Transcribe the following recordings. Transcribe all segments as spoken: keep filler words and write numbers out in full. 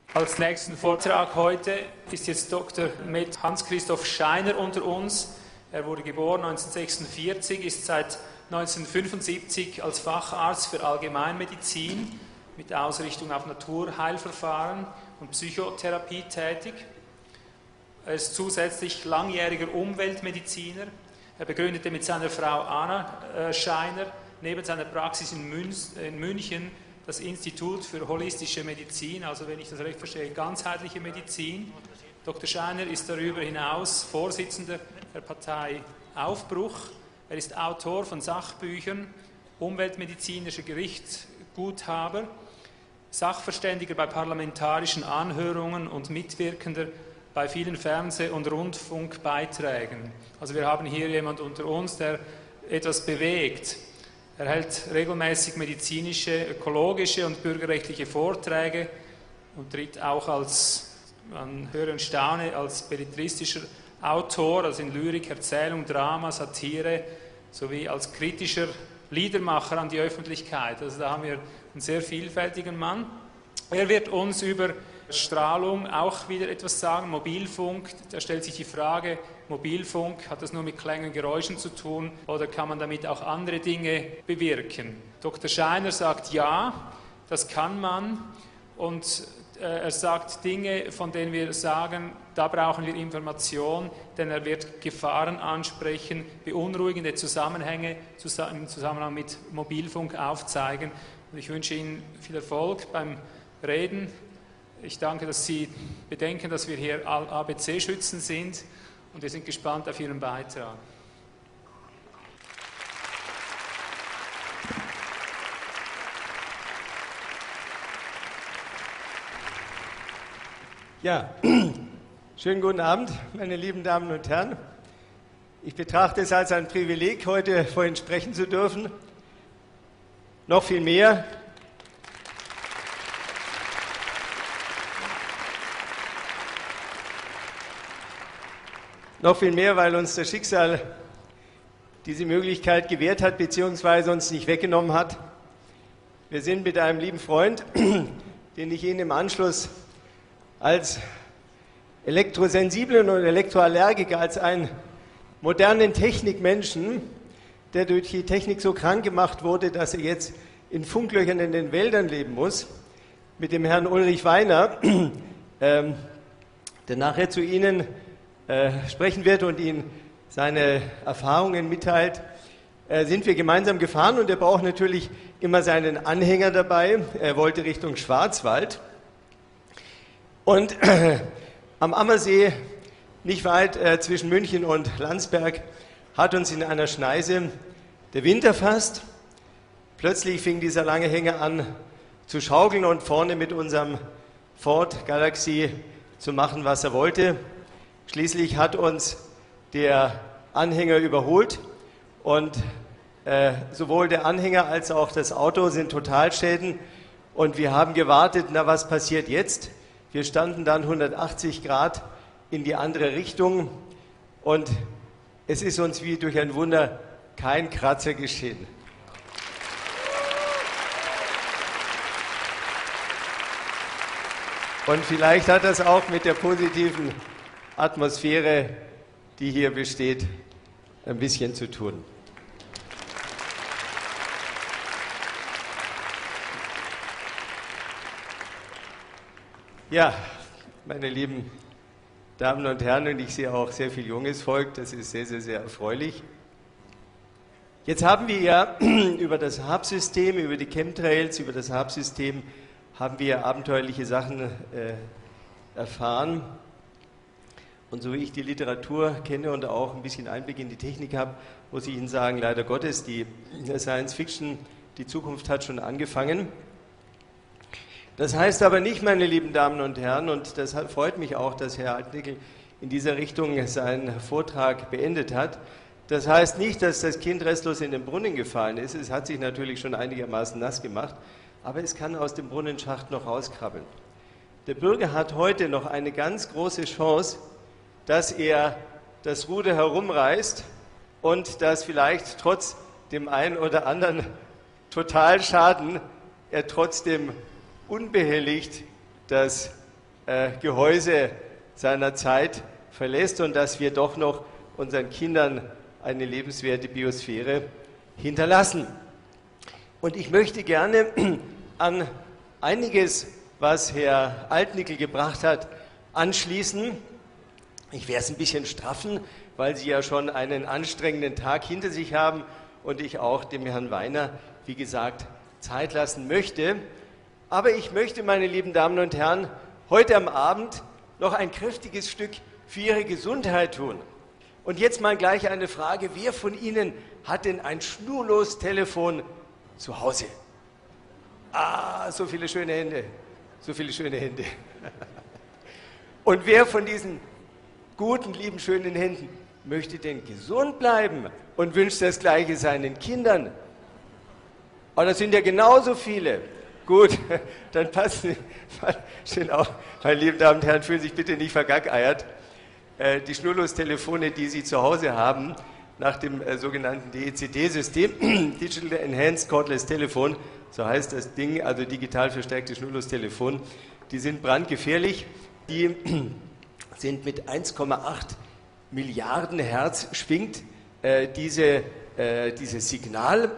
Als nächsten Vortrag heute ist jetzt Doktor med Hans-Christoph Scheiner unter uns. Er wurde geboren neunzehnhundertsechsundvierzig, ist seit neunzehnhundertfünfundsiebzig als Facharzt für Allgemeinmedizin mit Ausrichtung auf Naturheilverfahren und Psychotherapie tätig. Er ist zusätzlich langjähriger Umweltmediziner. Er begründete mit seiner Frau Anna Scheiner neben seiner Praxis in, Münz, in München das Institut für holistische Medizin, also wenn ich das recht verstehe, ganzheitliche Medizin. Doktor Scheiner ist darüber hinaus Vorsitzender der Partei Aufbruch. Er ist Autor von Sachbüchern, umweltmedizinischer Gerichtsguthaber, Sachverständiger bei parlamentarischen Anhörungen und Mitwirkender bei vielen Fernseh- und Rundfunkbeiträgen. Also wir haben hier jemand unter uns, der etwas bewegt. Er hält regelmäßig medizinische, ökologische und bürgerrechtliche Vorträge und tritt auch als, man höre und staune, als belletristischer Autor, also in Lyrik, Erzählung, Drama, Satire, sowie als kritischer Liedermacher an die Öffentlichkeit. Also da haben wir einen sehr vielfältigen Mann. Er wird uns über Strahlung auch wieder etwas sagen, Mobilfunk. Da stellt sich die Frage, Mobilfunk, hat das nur mit Klängen, Geräuschen zu tun oder kann man damit auch andere Dinge bewirken? Doktor Scheiner sagt ja, das kann man und äh, er sagt Dinge, von denen wir sagen, da brauchen wir Information, denn er wird Gefahren ansprechen, beunruhigende Zusammenhänge im Zusammenhang mit Mobilfunk aufzeigen. Und ich wünsche Ihnen viel Erfolg beim Reden. Ich danke, dass Sie bedenken, dass wir hier A B C-Schützen sind und wir sind gespannt auf Ihren Beitrag. Ja, schönen guten Abend, meine lieben Damen und Herren. Ich betrachte es als ein Privileg, heute vor Ihnen sprechen zu dürfen. Noch viel mehr. Noch viel mehr, weil uns das Schicksal diese Möglichkeit gewährt hat, beziehungsweise uns nicht weggenommen hat. Wir sind mit einem lieben Freund, den ich Ihnen im Anschluss als elektrosensiblen und Elektroallergiker, als einen modernen Technikmenschen, der durch die Technik so krank gemacht wurde, dass er jetzt in Funklöchern in den Wäldern leben muss, mit dem Herrn Ulrich Weiner, ähm, der nachher zu Ihnen äh, sprechen wird und Ihnen seine Erfahrungen mitteilt, äh, sind wir gemeinsam gefahren und er braucht natürlich immer seinen Anhänger dabei. Er wollte Richtung Schwarzwald. Und äh, am Ammersee, nicht weit äh, zwischen München und Landsberg, hat uns in einer Schneise der Wind erfasst. Plötzlich fing dieser lange Hänger an zu schaukeln und vorne mit unserem Ford Galaxy zu machen, was er wollte. Schließlich hat uns der Anhänger überholt und äh, sowohl der Anhänger als auch das Auto sind Totalschäden und wir haben gewartet, na was passiert jetzt? Wir standen dann hundertachtzig Grad in die andere Richtung und es ist uns wie durch ein Wunder kein Kratzer geschehen. Und vielleicht hat das auch mit der positiven Atmosphäre, die hier besteht, ein bisschen zu tun. Ja, meine lieben Damen und Herren, und ich sehe auch sehr viel junges Volk, das ist sehr, sehr, sehr erfreulich. Jetzt haben wir ja über das H A B-System, über die Chemtrails, über das H A B-System haben wir abenteuerliche Sachen äh, erfahren. Und so wie ich die Literatur kenne und auch ein bisschen Einblick in die Technik habe, muss ich Ihnen sagen, leider Gottes, die Science Fiction, die Zukunft hat schon angefangen. Das heißt aber nicht, meine lieben Damen und Herren, und das freut mich auch, dass Herr Altnickel in dieser Richtung seinen Vortrag beendet hat. Das heißt nicht, dass das Kind restlos in den Brunnen gefallen ist. Es hat sich natürlich schon einigermaßen nass gemacht, aber es kann aus dem Brunnenschacht noch rauskrabbeln. Der Bürger hat heute noch eine ganz große Chance, dass er das Ruder herumreißt und dass vielleicht trotz dem einen oder anderen Totalschaden er trotzdem unbehelligt das äh, Gehäuse seiner Zeit verlässt und dass wir doch noch unseren Kindern eine lebenswerte Biosphäre hinterlassen. Und ich möchte gerne an einiges, was Herr Altnickel gebracht hat, anschließen. Ich werde es ein bisschen straffen, weil Sie ja schon einen anstrengenden Tag hinter sich haben und ich auch dem Herrn Weiner, wie gesagt, Zeit lassen möchte. Aber ich möchte, meine lieben Damen und Herren, heute am Abend noch ein kräftiges Stück für Ihre Gesundheit tun. Und jetzt mal gleich eine Frage, wer von Ihnen hat denn ein Schnurlos-Telefon zu Hause? Ah, so viele schöne Hände, so viele schöne Hände. Und wer von diesen guten, lieben, schönen Händen möchte denn gesund bleiben und wünscht das Gleiche seinen Kindern? Oh, das sind ja genauso viele. Gut, dann passen Sie auf, meine lieben Damen und Herren, fühlen Sie sich bitte nicht vergackeiert. Die Schnurlos-Telefone, die Sie zu Hause haben, nach dem äh, sogenannten D E C T-System, Digital Enhanced Cordless Telephone, so heißt das Ding, also digital verstärkte Schnurlos-Telefon, die sind brandgefährlich, die sind mit eins Komma acht Milliarden Hertz schwingt äh, diese, äh, dieses Signal.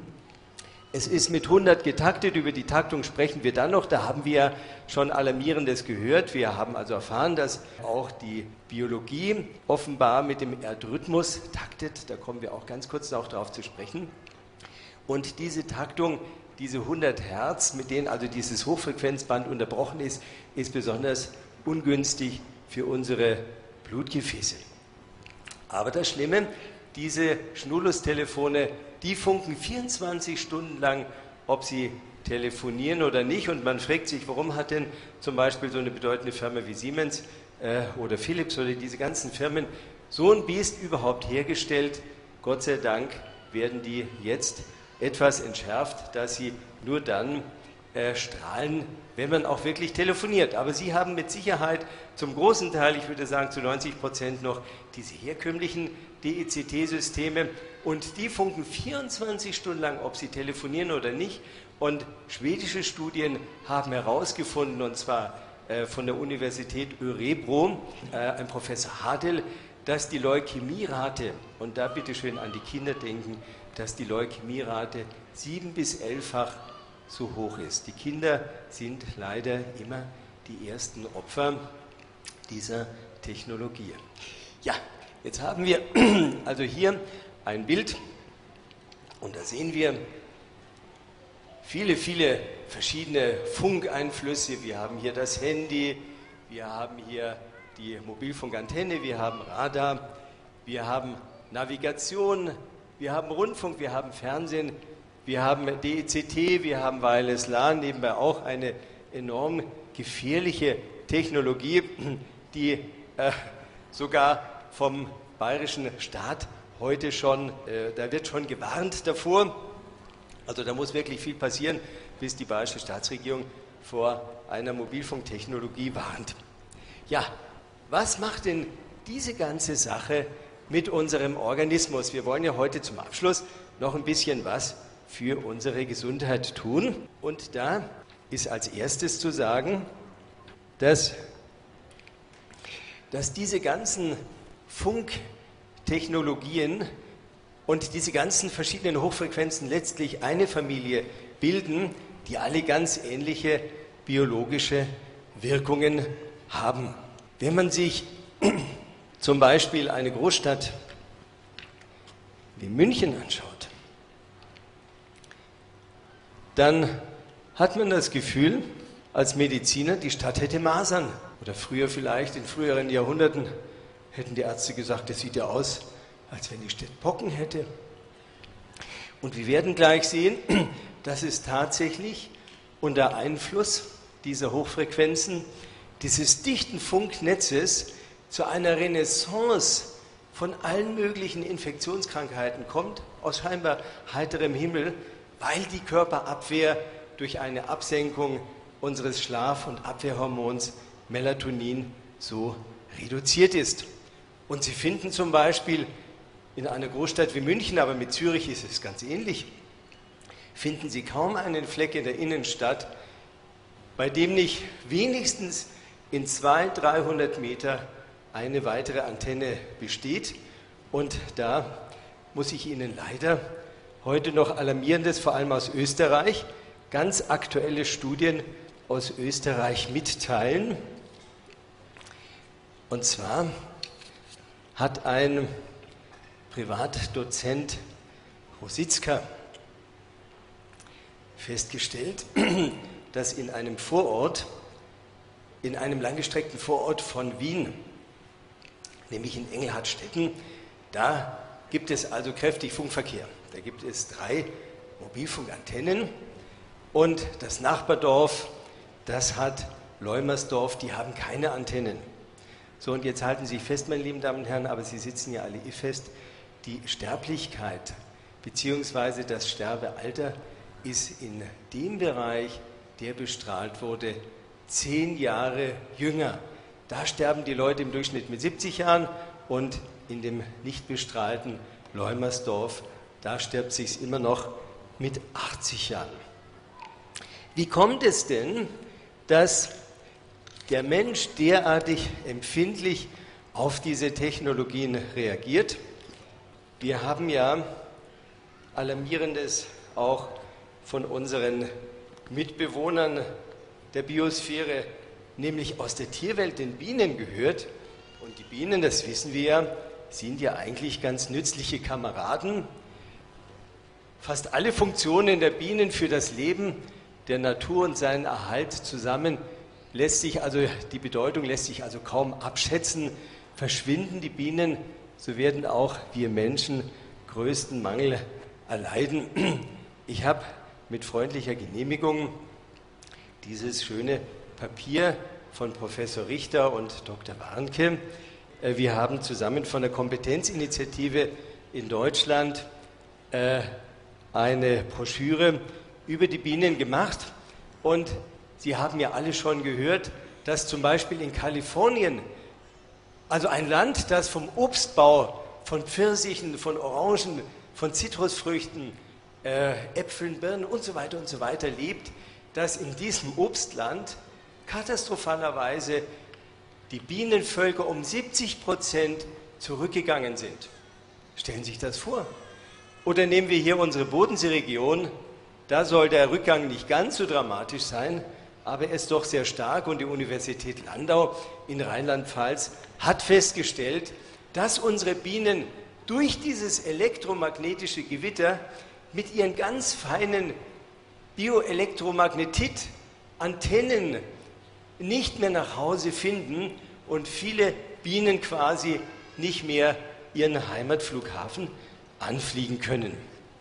Es ist mit hundert getaktet, über die Taktung sprechen wir dann noch, da haben wir schon Alarmierendes gehört. Wir haben also erfahren, dass auch die Biologie offenbar mit dem Erdrhythmus taktet, da kommen wir auch ganz kurz noch darauf zu sprechen. Und diese Taktung, diese hundert Hertz, mit denen also dieses Hochfrequenzband unterbrochen ist, ist besonders ungünstig für unsere Blutgefäße. Aber das Schlimme, diese Schnurlos-Telefone, die funken vierundzwanzig Stunden lang, ob sie telefonieren oder nicht. Und man fragt sich, warum hat denn zum Beispiel so eine bedeutende Firma wie Siemens äh, oder Philips oder diese ganzen Firmen so ein Biest überhaupt hergestellt? Gott sei Dank werden die jetzt etwas entschärft, dass sie nur dann äh, strahlen, wenn man auch wirklich telefoniert. Aber sie haben mit Sicherheit zum großen Teil, ich würde sagen zu neunzig Prozent noch, diese herkömmlichen D E C T-Systeme und die funken vierundzwanzig Stunden lang, ob sie telefonieren oder nicht. Und schwedische Studien haben herausgefunden, und zwar äh, von der Universität Örebro, äh, ein Professor Hadel, dass die Leukämierate, und da bitte schön an die Kinder denken, dass die Leukämierate sieben- bis elffach so hoch ist. Die Kinder sind leider immer die ersten Opfer dieser Technologie. Ja, jetzt haben wir also hier ein Bild und da sehen wir viele, viele verschiedene Funkeinflüsse. Wir haben hier das Handy, wir haben hier die Mobilfunkantenne, wir haben Radar, wir haben Navigation, wir haben Rundfunk, wir haben Fernsehen, wir haben D E C T, wir haben Wireless LAN, nebenbei auch eine enorm gefährliche Technologie, die äh, sogar vom bayerischen Staat heute schon, äh, da wird schon gewarnt davor. Also da muss wirklich viel passieren, bis die bayerische Staatsregierung vor einer Mobilfunktechnologie warnt. Ja, was macht denn diese ganze Sache mit unserem Organismus? Wir wollen ja heute zum Abschluss noch ein bisschen was für unsere Gesundheit tun. Und da ist als erstes zu sagen, dass, dass diese ganzen Funktechnologien und diese ganzen verschiedenen Hochfrequenzen letztlich eine Familie bilden, die alle ganz ähnliche biologische Wirkungen haben. Wenn man sich zum Beispiel eine Großstadt wie München anschaut, dann hat man das Gefühl, als Mediziner, die Stadt hätte Masern. Oder früher vielleicht, in früheren Jahrhunderten, hätten die Ärzte gesagt, das sieht ja aus, als wenn die Stadt Pocken hätte. Und wir werden gleich sehen, dass es tatsächlich unter Einfluss dieser Hochfrequenzen, dieses dichten Funknetzes zu einer Renaissance von allen möglichen Infektionskrankheiten kommt, aus scheinbar heiterem Himmel, weil die Körperabwehr durch eine Absenkung unseres Schlaf- und Abwehrhormons Melatonin so reduziert ist. Und Sie finden zum Beispiel in einer Großstadt wie München, aber mit Zürich ist es ganz ähnlich, finden Sie kaum einen Fleck in der Innenstadt, bei dem nicht wenigstens in zweihundert, dreihundert Meter eine weitere Antenne besteht. Und da muss ich Ihnen leider heute noch Alarmierendes, vor allem aus Österreich, ganz aktuelle Studien aus Österreich mitteilen. Und zwar hat ein Privatdozent Rositzka festgestellt, dass in einem Vorort, in einem langgestreckten Vorort von Wien, nämlich in Engelhartstetten, da gibt es also kräftig Funkverkehr. Da gibt es drei Mobilfunkantennen und das Nachbardorf, das hat Leumersdorf, die haben keine Antennen. So, und jetzt halten Sie sich fest, meine lieben Damen und Herren, aber Sie sitzen ja alle eh fest, die Sterblichkeit bzw. das Sterbealter ist in dem Bereich, der bestrahlt wurde, zehn Jahre jünger. Da sterben die Leute im Durchschnitt mit siebzig Jahren und in dem nicht bestrahlten Leumersdorf, da stirbt es sich immer noch mit achtzig Jahren. Wie kommt es denn, dass der Mensch derartig empfindlich auf diese Technologien reagiert? Wir haben ja Alarmierendes auch von unseren Mitbewohnern der Biosphäre, nämlich aus der Tierwelt, den Bienen, gehört. Und die Bienen, das wissen wir ja, sind ja eigentlich ganz nützliche Kameraden. Fast alle Funktionen der Bienen für das Leben der Natur und seinen Erhalt zusammen lässt sich also, die Bedeutung lässt sich also kaum abschätzen. Verschwinden die Bienen, so werden auch wir Menschen größten Mangel erleiden. Ich habe mit freundlicher Genehmigung dieses schöne Papier von Professor Richter und Doktor Warnke. Wir haben zusammen von der Kompetenzinitiative in Deutschland eine Broschüre über die Bienen gemacht. Und Sie haben ja alle schon gehört, dass zum Beispiel in Kalifornien, also ein Land, das vom Obstbau, von Pfirsichen, von Orangen, von Zitrusfrüchten, äh, Äpfeln, Birnen und so weiter und so weiter lebt, dass in diesem Obstland katastrophalerweise die Bienenvölker um siebzig Prozent zurückgegangen sind. Stellen Sie sich das vor. Oder nehmen wir hier unsere Bodenseeregion, da soll der Rückgang nicht ganz so dramatisch sein, aber er ist doch sehr stark und die Universität Landau in Rheinland-Pfalz hat festgestellt, dass unsere Bienen durch dieses elektromagnetische Gewitter mit ihren ganz feinen Bioelektromagnetit-Antennen nicht mehr nach Hause finden und viele Bienen quasi nicht mehr ihren Heimatflughafen anfliegen können.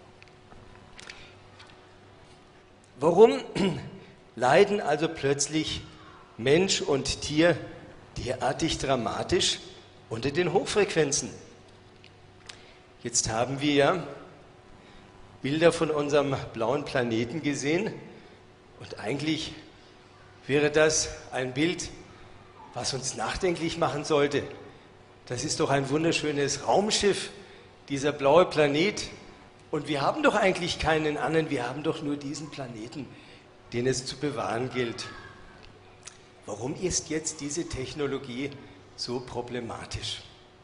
Warum leiden also plötzlich Mensch und Tier derartig dramatisch unter den Hochfrequenzen? Jetzt haben wir ja Bilder von unserem blauen Planeten gesehen und eigentlich wäre das ein Bild, was uns nachdenklich machen sollte. Das ist doch ein wunderschönes Raumschiff, dieser blaue Planet. Und wir haben doch eigentlich keinen anderen, wir haben doch nur diesen Planeten, den es zu bewahren gilt. Warum ist jetzt diese Technologie so problematisch?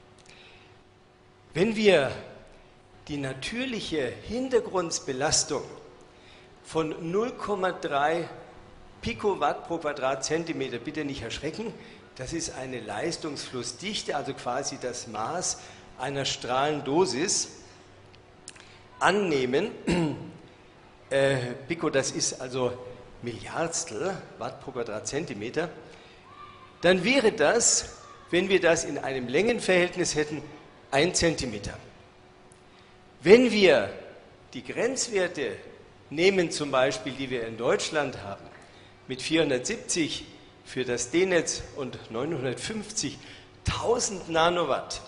Wenn wir die natürliche Hintergrundbelastung von null Komma drei Pikowatt pro Quadratzentimeter, bitte nicht erschrecken, das ist eine Leistungsflussdichte, also quasi das Maß einer Strahlendosis, annehmen, äh, Pico, das ist also Milliardstel Watt pro Quadratzentimeter, dann wäre das, wenn wir das in einem Längenverhältnis hätten, ein Zentimeter. Wenn wir die Grenzwerte nehmen, zum Beispiel, die wir in Deutschland haben, mit vierhundertsiebzig für das D-Netz und neunhundertfünfzigtausend Nanowatt,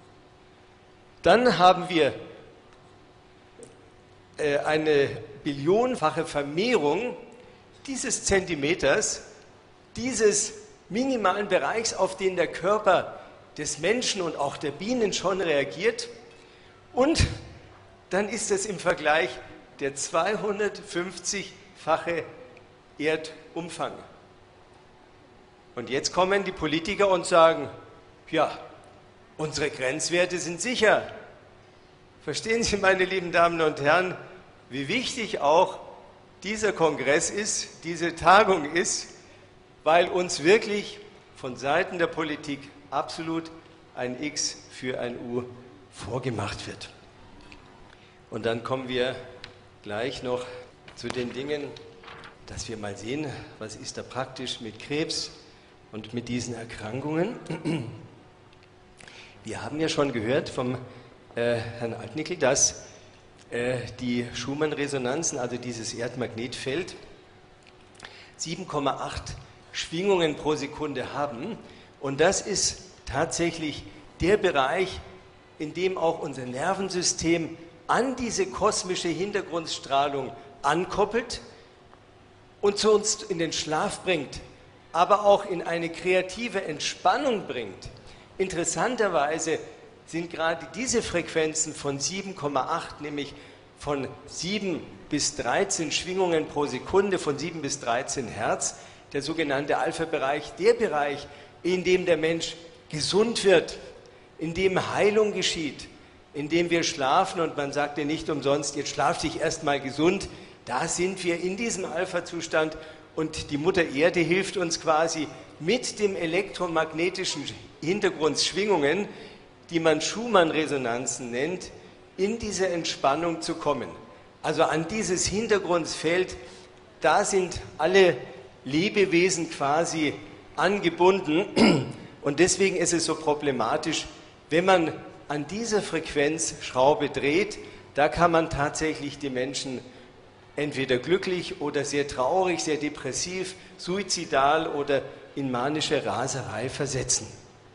dann haben wir äh, eine billionenfache Vermehrung dieses Zentimeters, dieses minimalen Bereichs, auf den der Körper des Menschen und auch der Bienen schon reagiert. Und dann ist es im Vergleich der zweihundertfünfzigfache Erdumfang. Und jetzt kommen die Politiker und sagen, ja, unsere Grenzwerte sind sicher. Verstehen Sie, meine lieben Damen und Herren, wie wichtig auch dieser Kongress ist, diese Tagung ist, weil uns wirklich von Seiten der Politik absolut ein X für ein U vorgemacht wird. Und dann kommen wir gleich noch zu den Dingen, dass wir mal sehen, was ist da praktisch mit Krebs und mit diesen Erkrankungen. Wir haben ja schon gehört vom äh, Herrn Altnickel, dass äh, die Schumann-Resonanzen, also dieses Erdmagnetfeld, sieben Komma acht Schwingungen pro Sekunde haben. Und das ist tatsächlich der Bereich, in dem auch unser Nervensystem an diese kosmische Hintergrundstrahlung ankoppelt und zu uns in den Schlaf bringt, aber auch in eine kreative Entspannung bringt. Interessanterweise sind gerade diese Frequenzen von sieben Komma acht, nämlich von sieben bis dreizehn Schwingungen pro Sekunde, von sieben bis dreizehn Hertz, der sogenannte Alpha-Bereich, der Bereich, in dem der Mensch gesund wird, in dem Heilung geschieht, in dem wir schlafen, und man sagt ja nicht umsonst, jetzt schlaf dich erstmal gesund, da sind wir in diesem Alpha-Zustand und die Mutter Erde hilft uns quasi mit dem elektromagnetischen Hintergrundschwingungen, die man Schumann-Resonanzen nennt, in diese Entspannung zu kommen. Also an dieses Hintergrundfeld, da sind alle Lebewesen quasi angebunden und deswegen ist es so problematisch, wenn man an dieser Frequenzschraube dreht, da kann man tatsächlich die Menschen entweder glücklich oder sehr traurig, sehr depressiv, suizidal oder in manische Raserei versetzen.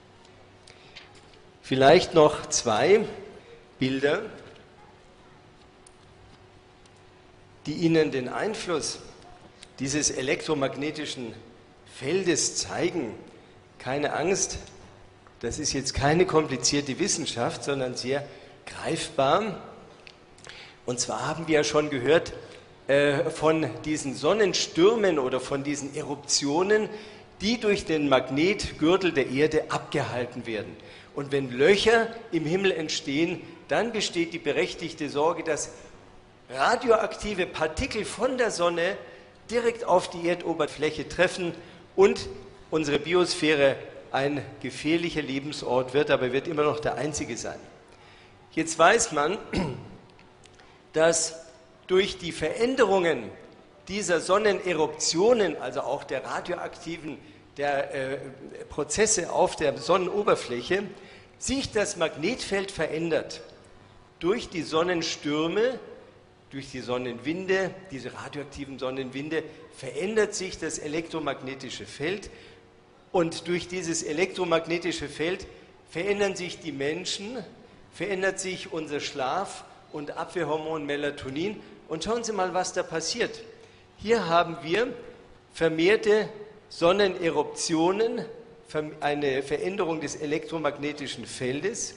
Vielleicht noch zwei Bilder, die Ihnen den Einfluss dieses elektromagnetischen Feldes zeigen. Keine Angst, das ist jetzt keine komplizierte Wissenschaft, sondern sehr greifbar. Und zwar haben wir ja schon gehört äh, von diesen Sonnenstürmen oder von diesen Eruptionen, die durch den Magnetgürtel der Erde abgehalten werden. Und wenn Löcher im Himmel entstehen, dann besteht die berechtigte Sorge, dass radioaktive Partikel von der Sonne direkt auf die Erdoberfläche treffen und unsere Biosphäre ein gefährlicher Lebensort wird, aber wird immer noch der einzige sein. Jetzt weiß man, dass durch die Veränderungen dieser Sonneneruptionen, also auch der radioaktiven der, äh, Prozesse auf der Sonnenoberfläche, sich das Magnetfeld verändert. Durch die Sonnenstürme, durch die Sonnenwinde, diese radioaktiven Sonnenwinde, verändert sich das elektromagnetische Feld. Und durch dieses elektromagnetische Feld verändern sich die Menschen, verändert sich unser Schlaf und Abwehrhormon Melatonin. Und schauen Sie mal, was da passiert. Hier haben wir vermehrte Sonneneruptionen, eine Veränderung des elektromagnetischen Feldes.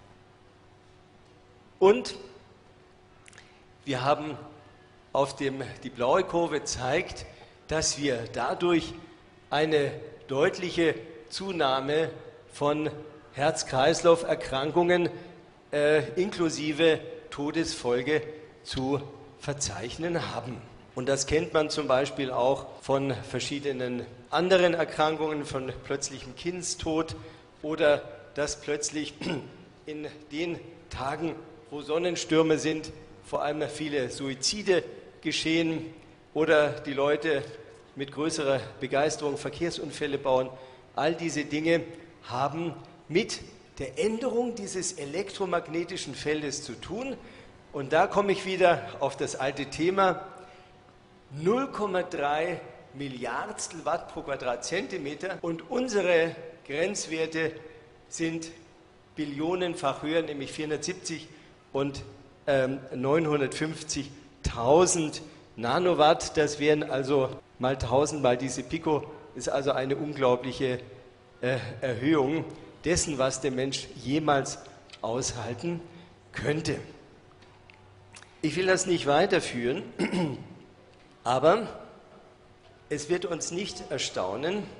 Und wir haben auf dem, die blaue Kurve zeigt, dass wir dadurch eine deutliche Zunahme von Herz-Kreislauf-Erkrankungen äh, inklusive Todesfolge zu verzeichnen haben. Und das kennt man zum Beispiel auch von verschiedenen anderen Erkrankungen, von plötzlichem Kindstod oder dass plötzlich in den Tagen, wo Sonnenstürme sind, vor allem viele Suizide geschehen oder die Leute mit größerer Begeisterung Verkehrsunfälle bauen. All diese Dinge haben mit der Änderung dieses elektromagnetischen Feldes zu tun. Und da komme ich wieder auf das alte Thema. null Komma drei Milliardstel Watt pro Quadratzentimeter und unsere Grenzwerte sind billionenfach höher, nämlich vierhundertsiebzig und ähm, neunhundertfünfzigtausend Nanowatt. Das wären also mal tausend mal diese Pico, ist also eine unglaubliche äh, Erhöhung dessen, was der Mensch jemals aushalten könnte. Ich will das nicht weiterführen, aber es wird uns nicht erstaunen,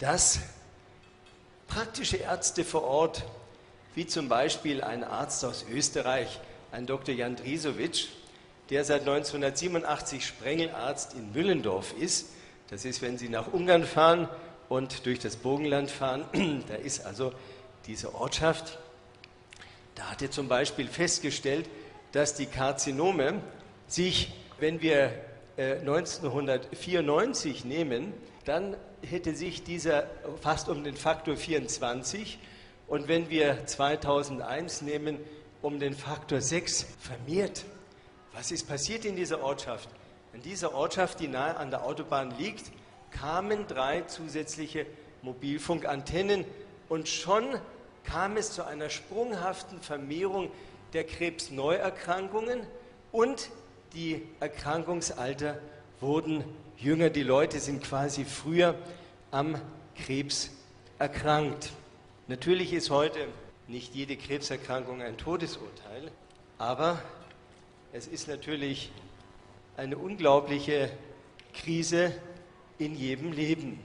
dass praktische Ärzte vor Ort, wie zum Beispiel ein Arzt aus Österreich, ein Doktor Jan Drisovic, der seit neunzehnhundertsiebenundachtzig Sprengelarzt in Müllendorf ist. Das ist, wenn Sie nach Ungarn fahren und durch das Burgenland fahren, da ist also diese Ortschaft. Da hat er zum Beispiel festgestellt, dass die Karzinome sich, wenn wir äh, neunzehnhundertvierundneunzig nehmen, dann hätte sich dieser fast um den Faktor vierundzwanzig und wenn wir zweitausendeins nehmen, um den Faktor sechs vermehrt. Was ist passiert in dieser Ortschaft? In dieser Ortschaft, die nahe an der Autobahn liegt, kamen drei zusätzliche Mobilfunkantennen und schon kam es zu einer sprunghaften Vermehrung der Krebsneuerkrankungen und die Erkrankungsalter wurden jünger. Die Leute sind quasi früher am Krebs erkrankt. Natürlich ist heute nicht jede Krebserkrankung ein Todesurteil, aber es ist natürlich eine unglaubliche Krise in jedem Leben.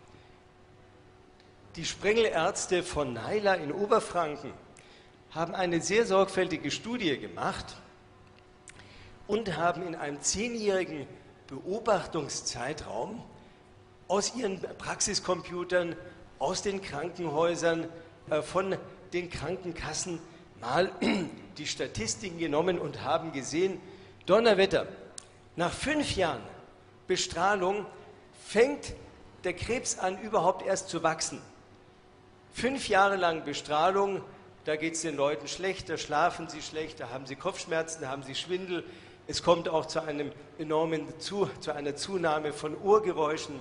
Die Sprengelärzte von Naila in Oberfranken haben eine sehr sorgfältige Studie gemacht und haben in einem zehnjährigen Beobachtungszeitraum aus ihren Praxiscomputern, aus den Krankenhäusern, äh, von den Krankenkassen mal die Statistiken genommen und haben gesehen, Donnerwetter, nach fünf Jahren Bestrahlung fängt der Krebs an, überhaupt erst zu wachsen. Fünf Jahre lang Bestrahlung, da geht es den Leuten schlecht, da schlafen sie schlecht, da haben sie Kopfschmerzen, da haben sie Schwindel. Es kommt auch zu einem enormen zu, zu einer Zunahme von Ohrgeräuschen,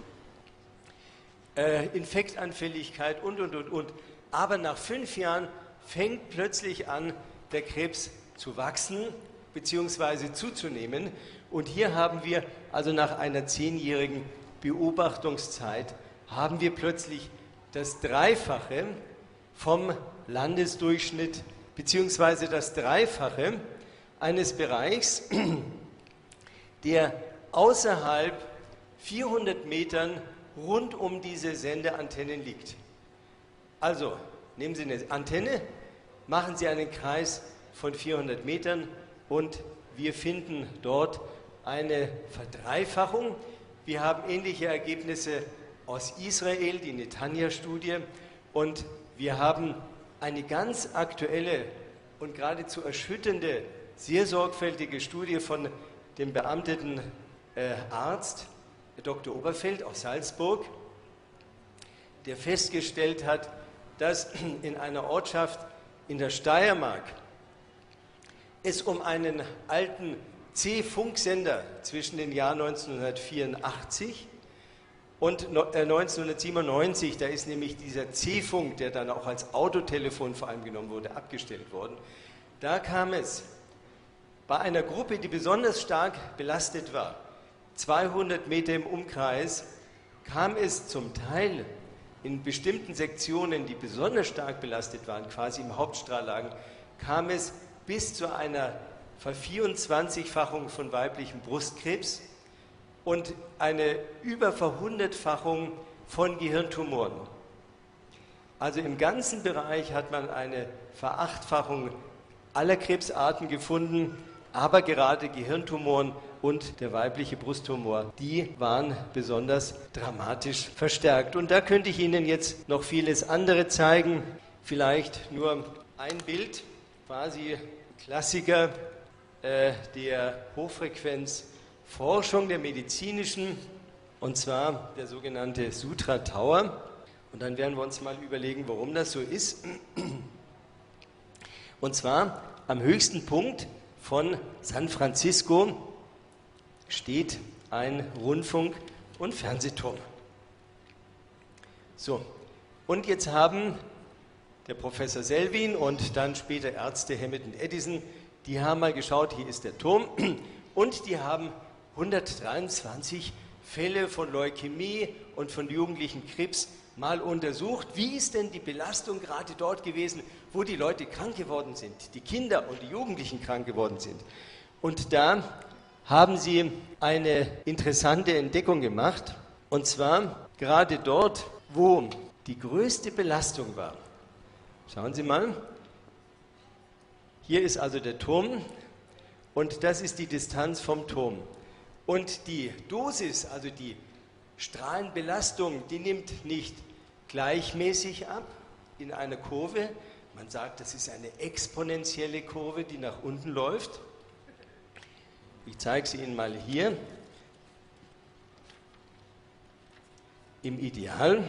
äh, Infektanfälligkeit und, und, und, und. Aber nach fünf Jahren fängt plötzlich an, der Krebs zu wachsen bzw. zuzunehmen. Und hier haben wir also nach einer zehnjährigen Beobachtungszeit, haben wir plötzlich das Dreifache vom Landesdurchschnitt bzw. das Dreifache eines Bereichs, der außerhalb vierhundert Metern rund um diese Sendeantennen liegt. Also, nehmen Sie eine Antenne, machen Sie einen Kreis von vierhundert Metern und wir finden dort eine Verdreifachung. Wir haben ähnliche Ergebnisse aus Israel, die Netanya-Studie, und wir haben eine ganz aktuelle und geradezu erschütternde, sehr sorgfältige Studie von dem beamteten äh, Arzt, Doktor Oberfeld aus Salzburg, der festgestellt hat, dass in einer Ortschaft in der Steiermark es um einen alten C-Funksender zwischen den Jahren neunzehnhundertvierundachtzig und neunzehnhundertsiebenundneunzig, da ist nämlich dieser C-Funk, der dann auch als Autotelefon vor allem genommen wurde, abgestellt worden. Da kam es bei einer Gruppe, die besonders stark belastet war, zweihundert Meter im Umkreis, kam es zum Teil in bestimmten Sektionen, die besonders stark belastet waren, quasi im Hauptstrahl lagen, kam es bis zu einer Vervierundzwanzigfachung von weiblichem Brustkrebs und eine Überverhundertfachung von Gehirntumoren. Also im ganzen Bereich hat man eine Verachtfachung aller Krebsarten gefunden, aber gerade Gehirntumoren und der weibliche Brusttumor, die waren besonders dramatisch verstärkt. Und da könnte ich Ihnen jetzt noch vieles andere zeigen. Vielleicht nur ein Bild, quasi Klassiker äh, der Hochfrequenzforschung, der medizinischen, und zwar der sogenannte Sutra Tower. Und dann werden wir uns mal überlegen, warum das so ist. Und zwar am höchsten Punkt von San Francisco steht ein Rundfunk- und Fernsehturm. So, und jetzt haben der Professor Selvin und dann später Ärzte Hammett und Edison, die haben mal geschaut, hier ist der Turm, und die haben hundertdreiundzwanzig Fälle von Leukämie und von jugendlichen Krebs mal untersucht. Wie ist denn die Belastung gerade dort gewesen, wo die Leute krank geworden sind, die Kinder und die Jugendlichen krank geworden sind? Und da haben sie eine interessante Entdeckung gemacht, und zwar gerade dort, wo die größte Belastung war. Schauen Sie mal, hier ist also der Turm und das ist die Distanz vom Turm. Und die Dosis, also die Strahlenbelastung, die nimmt nicht gleichmäßig ab in einer Kurve. Man sagt, das ist eine exponentielle Kurve, die nach unten läuft. Ich zeige sie Ihnen mal hier. Im Ideal.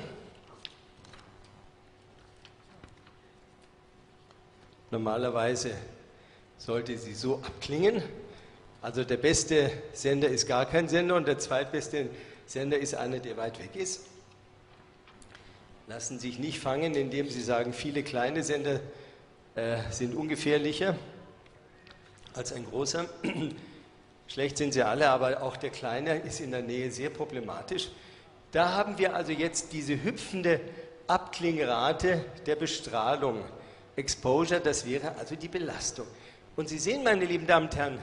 Normalerweise sollte sie so abklingen. Also der beste Sender ist gar kein Sender und der zweitbeste Sender ist einer, der weit weg ist. Lassen sich nicht fangen, indem Sie sagen, viele kleine Sender äh, sind ungefährlicher als ein großer. Schlecht sind sie alle, aber auch der kleine ist in der Nähe sehr problematisch. Da haben wir also jetzt diese hüpfende Abklingrate der Bestrahlung. Exposure, das wäre also die Belastung. Und Sie sehen, meine lieben Damen und Herren,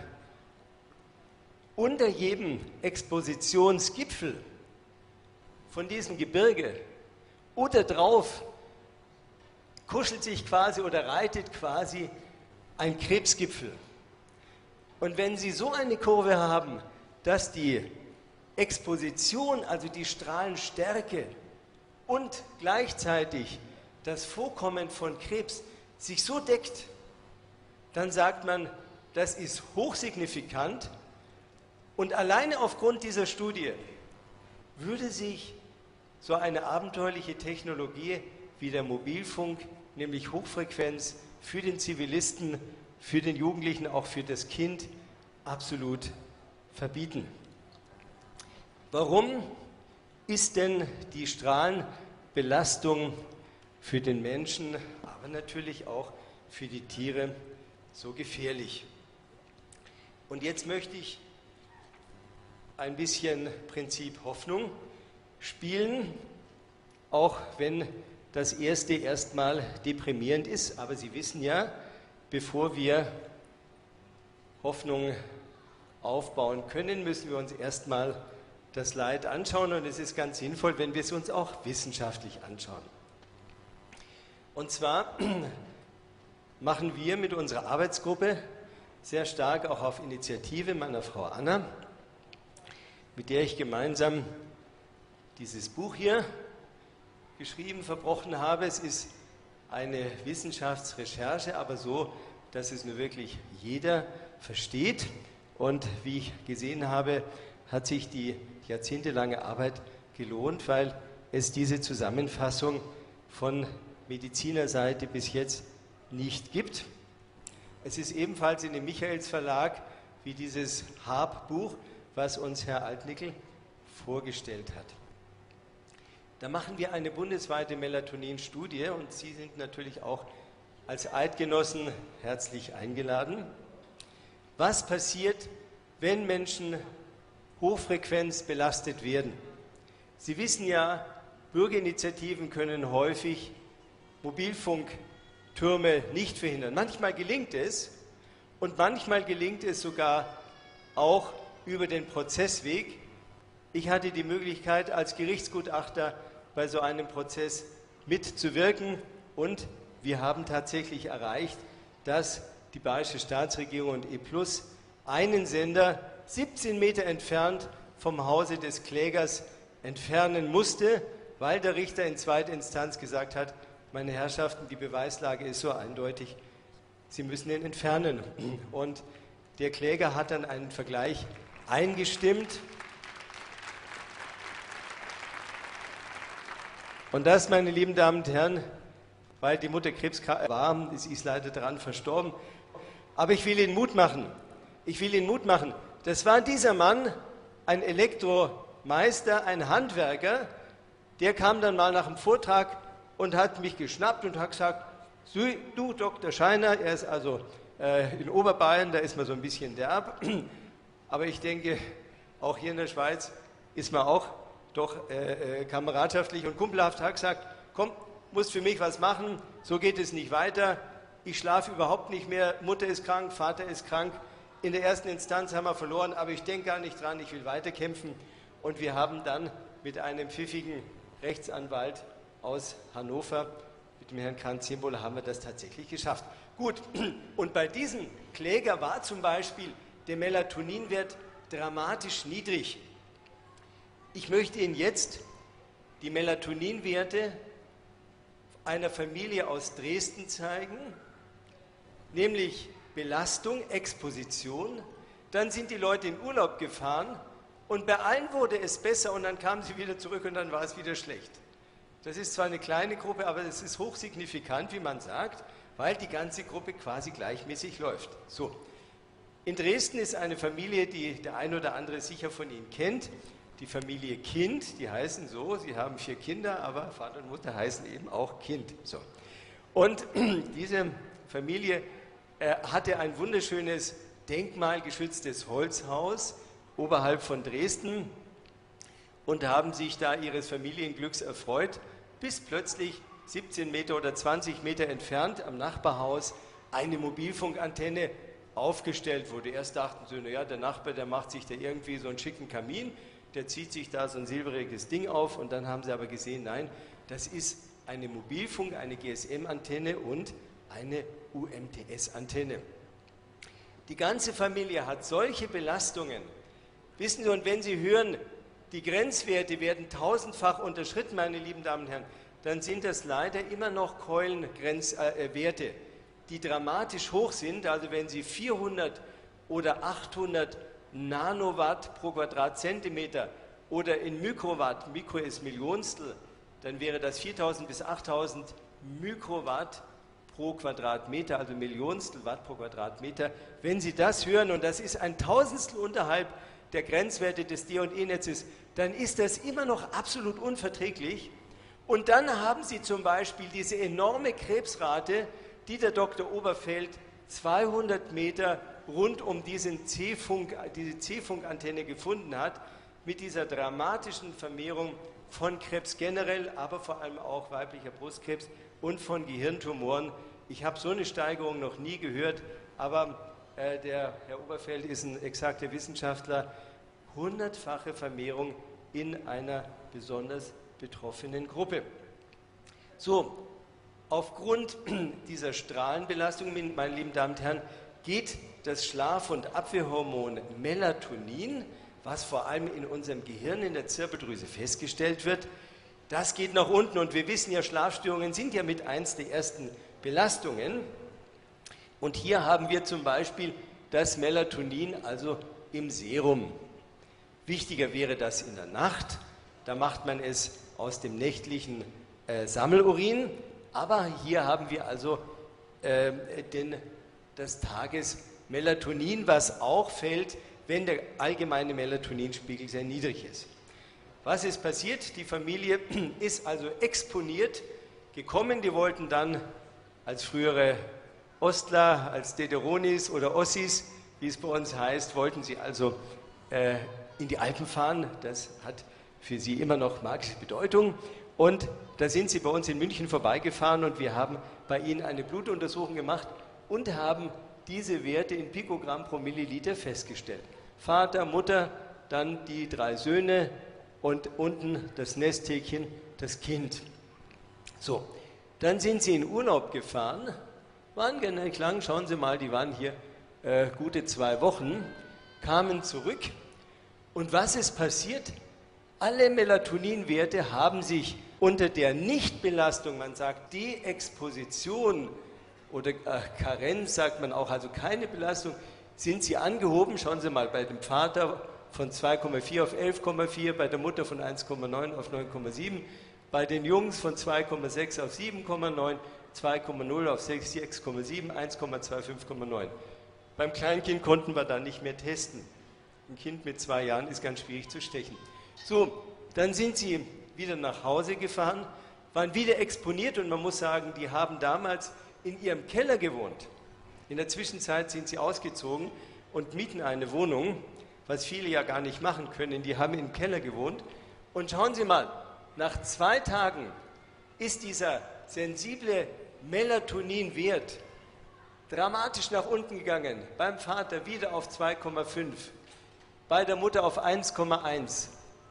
unter jedem Expositionsgipfel von diesem Gebirge oder drauf kuschelt sich quasi oder reitet quasi ein Krebsgipfel. Und wenn Sie so eine Kurve haben, dass die Exposition, also die Strahlenstärke und gleichzeitig das Vorkommen von Krebs sich so deckt, dann sagt man, das ist hochsignifikant und alleine aufgrund dieser Studie würde sich so eine abenteuerliche Technologie wie der Mobilfunk, nämlich Hochfrequenz für den Zivilisten, für den Jugendlichen, auch für das Kind, absolut verbieten. Warum ist denn die Strahlenbelastung für den Menschen, aber natürlich auch für die Tiere so gefährlich? Und jetzt möchte ich ein bisschen Prinzip Hoffnung spielen, auch wenn das erste erstmal deprimierend ist. Aber Sie wissen ja, bevor wir Hoffnung aufbauen können, müssen wir uns erstmal das Leid anschauen. Und es ist ganz sinnvoll, wenn wir es uns auch wissenschaftlich anschauen. Und zwar machen wir mit unserer Arbeitsgruppe sehr stark auch auf Initiative meiner Frau Anna, mit der ich gemeinsam dieses Buch hier geschrieben, verbrochen habe. Es ist eine Wissenschaftsrecherche, aber so, dass es nur wirklich jeder versteht. Und wie ich gesehen habe, hat sich die jahrzehntelange Arbeit gelohnt, weil es diese Zusammenfassung von Medizinerseite bis jetzt nicht gibt. Es ist ebenfalls in dem Michaels Verlag wie dieses Haab-Buch, was uns Herr Altnickel vorgestellt hat. Da machen wir eine bundesweite Melatonin-Studie und Sie sind natürlich auch als Eidgenossen herzlich eingeladen. Was passiert, wenn Menschen Hochfrequenz belastet werden? Sie wissen ja, Bürgerinitiativen können häufig Mobilfunktürme nicht verhindern. Manchmal gelingt es und manchmal gelingt es sogar auch über den Prozessweg. Ich hatte die Möglichkeit, als Gerichtsgutachter bei so einem Prozess mitzuwirken und wir haben tatsächlich erreicht, dass die Bayerische Staatsregierung und E Plus einen Sender siebzehn Meter entfernt vom Hause des Klägers entfernen musste, weil der Richter in zweiter Instanz gesagt hat, meine Herrschaften, die Beweislage ist so eindeutig, Sie müssen ihn entfernen. Und der Kläger hat dann einen Vergleich eingestimmt. Und das, meine lieben Damen und Herren, weil die Mutter krebskrank war, sie ist leider daran verstorben. Aber ich will Ihnen Mut machen. Ich will Ihnen Mut machen. Das war dieser Mann, ein Elektromeister, ein Handwerker, der kam dann mal nach dem Vortrag und hat mich geschnappt und hat gesagt, du Doktor Scheiner, er ist also äh, in Oberbayern, da ist man so ein bisschen derb, aber ich denke, auch hier in der Schweiz ist man auch doch äh, äh, kameradschaftlich und kumpelhaft, hat gesagt, komm, musst für mich was machen, so geht es nicht weiter, ich schlafe überhaupt nicht mehr, Mutter ist krank, Vater ist krank, in der ersten Instanz haben wir verloren, aber ich denke gar nicht dran, ich will weiterkämpfen und wir haben dann mit einem pfiffigen Rechtsanwalt aus Hannover. Mit dem Herrn Kranz-Ziembohler haben wir das tatsächlich geschafft. Gut, und bei diesem Kläger war zum Beispiel der Melatoninwert dramatisch niedrig. Ich möchte Ihnen jetzt die Melatoninwerte einer Familie aus Dresden zeigen, nämlich Belastung, Exposition. Dann sind die Leute in Urlaub gefahren und bei allen wurde es besser und dann kamen sie wieder zurück und dann war es wieder schlecht. Das ist zwar eine kleine Gruppe, aber es ist hochsignifikant, wie man sagt, weil die ganze Gruppe quasi gleichmäßig läuft. So. In Dresden ist eine Familie, die der ein oder andere sicher von Ihnen kennt, die Familie Kind, die heißen so, sie haben vier Kinder, aber Vater und Mutter heißen eben auch Kind. So. Und diese Familie äh, hatte ein wunderschönes denkmalgeschütztes Holzhaus oberhalb von Dresden und haben sich da ihres Familienglücks erfreut, bis plötzlich siebzehn Meter oder zwanzig Meter entfernt am Nachbarhaus eine Mobilfunkantenne aufgestellt wurde. Erst dachten sie, naja, der Nachbar, der macht sich da irgendwie so einen schicken Kamin, der zieht sich da so ein silbriges Ding auf und dann haben sie aber gesehen, nein, das ist eine Mobilfunk, eine G S M-Antenne und eine U M T S-Antenne. Die ganze Familie hat solche Belastungen. Wissen Sie, und wenn Sie hören, die Grenzwerte werden tausendfach unterschritten, meine lieben Damen und Herren, dann sind das leider immer noch Keulengrenzwerte, äh, die dramatisch hoch sind. Also wenn Sie vierhundert oder achthundert Nanowatt pro Quadratzentimeter oder in Mikrowatt, Mikro ist Millionstel, dann wäre das viertausend bis achttausend Mikrowatt pro Quadratmeter, also Millionstel Watt pro Quadratmeter. Wenn Sie das hören, und das ist ein Tausendstel unterhalb der Grenzwerte des D und E-Netzes, dann ist das immer noch absolut unverträglich. Und dann haben Sie zum Beispiel diese enorme Krebsrate, die der Doktor Oberfeld zweihundert Meter rund um diesen C-Funk, diese C-Funk-Antenne gefunden hat, mit dieser dramatischen Vermehrung von Krebs generell, aber vor allem auch weiblicher Brustkrebs und von Gehirntumoren. Ich habe so eine Steigerung noch nie gehört, aber äh, der Herr Oberfeld ist ein exakter Wissenschaftler. Hundertfache Vermehrung in einer besonders betroffenen Gruppe. So, aufgrund dieser Strahlenbelastung, meine lieben Damen und Herren, geht das Schlaf- und Abwehrhormon Melatonin, was vor allem in unserem Gehirn, in der Zirbeldrüse festgestellt wird, das geht nach unten. Und wir wissen ja, Schlafstörungen sind ja mit eins der ersten Belastungen. Und hier haben wir zum Beispiel das Melatonin, also im Serum. Wichtiger wäre das in der Nacht. Da macht man es aus dem nächtlichen äh, Sammelurin. Aber hier haben wir also äh, den, das Tagesmelatonin, was auch fällt, wenn der allgemeine Melatoninspiegel sehr niedrig ist. Was ist passiert? Die Familie ist also exponiert gekommen. Die wollten dann als frühere Ostler, als Dederonis oder Ossis, wie es bei uns heißt, wollten sie also äh, in die Alpen fahren. Das hat für sie immer noch magische Bedeutung. Und da sind sie bei uns in München vorbeigefahren und wir haben bei ihnen eine Blutuntersuchung gemacht und haben diese Werte in Pikogramm pro Milliliter festgestellt. Vater, Mutter, dann die drei Söhne und unten das Nesthäkchen, das Kind. So, dann sind sie in Urlaub gefahren, waren gar nicht lang, schauen Sie mal, die waren hier äh, gute zwei Wochen, kamen zurück und was ist passiert? Alle Melatoninwerte haben sich unter der Nichtbelastung, man sagt Deexposition oder äh, Karenz sagt man auch, also keine Belastung, sind sie angehoben. Schauen Sie mal, bei dem Vater von zwei Komma vier auf elf Komma vier, bei der Mutter von eins Komma neun auf neun Komma sieben, bei den Jungs von zwei Komma sechs auf sieben Komma neun, zwei Komma null auf sechs Komma sieben, eins Komma zwei, fünf Komma neun. Beim Kleinkind konnten wir dann nicht mehr testen. Ein Kind mit zwei Jahren ist ganz schwierig zu stechen. So, dann sind sie wieder nach Hause gefahren, waren wieder exponiert und man muss sagen, die haben damals in ihrem Keller gewohnt. In der Zwischenzeit sind sie ausgezogen und mieten eine Wohnung, was viele ja gar nicht machen können. Die haben im Keller gewohnt. Und schauen Sie mal, nach zwei Tagen ist dieser sensible Melatoninwert dramatisch nach unten gegangen. Beim Vater wieder auf zwei Komma fünf, bei der Mutter auf eins Komma eins.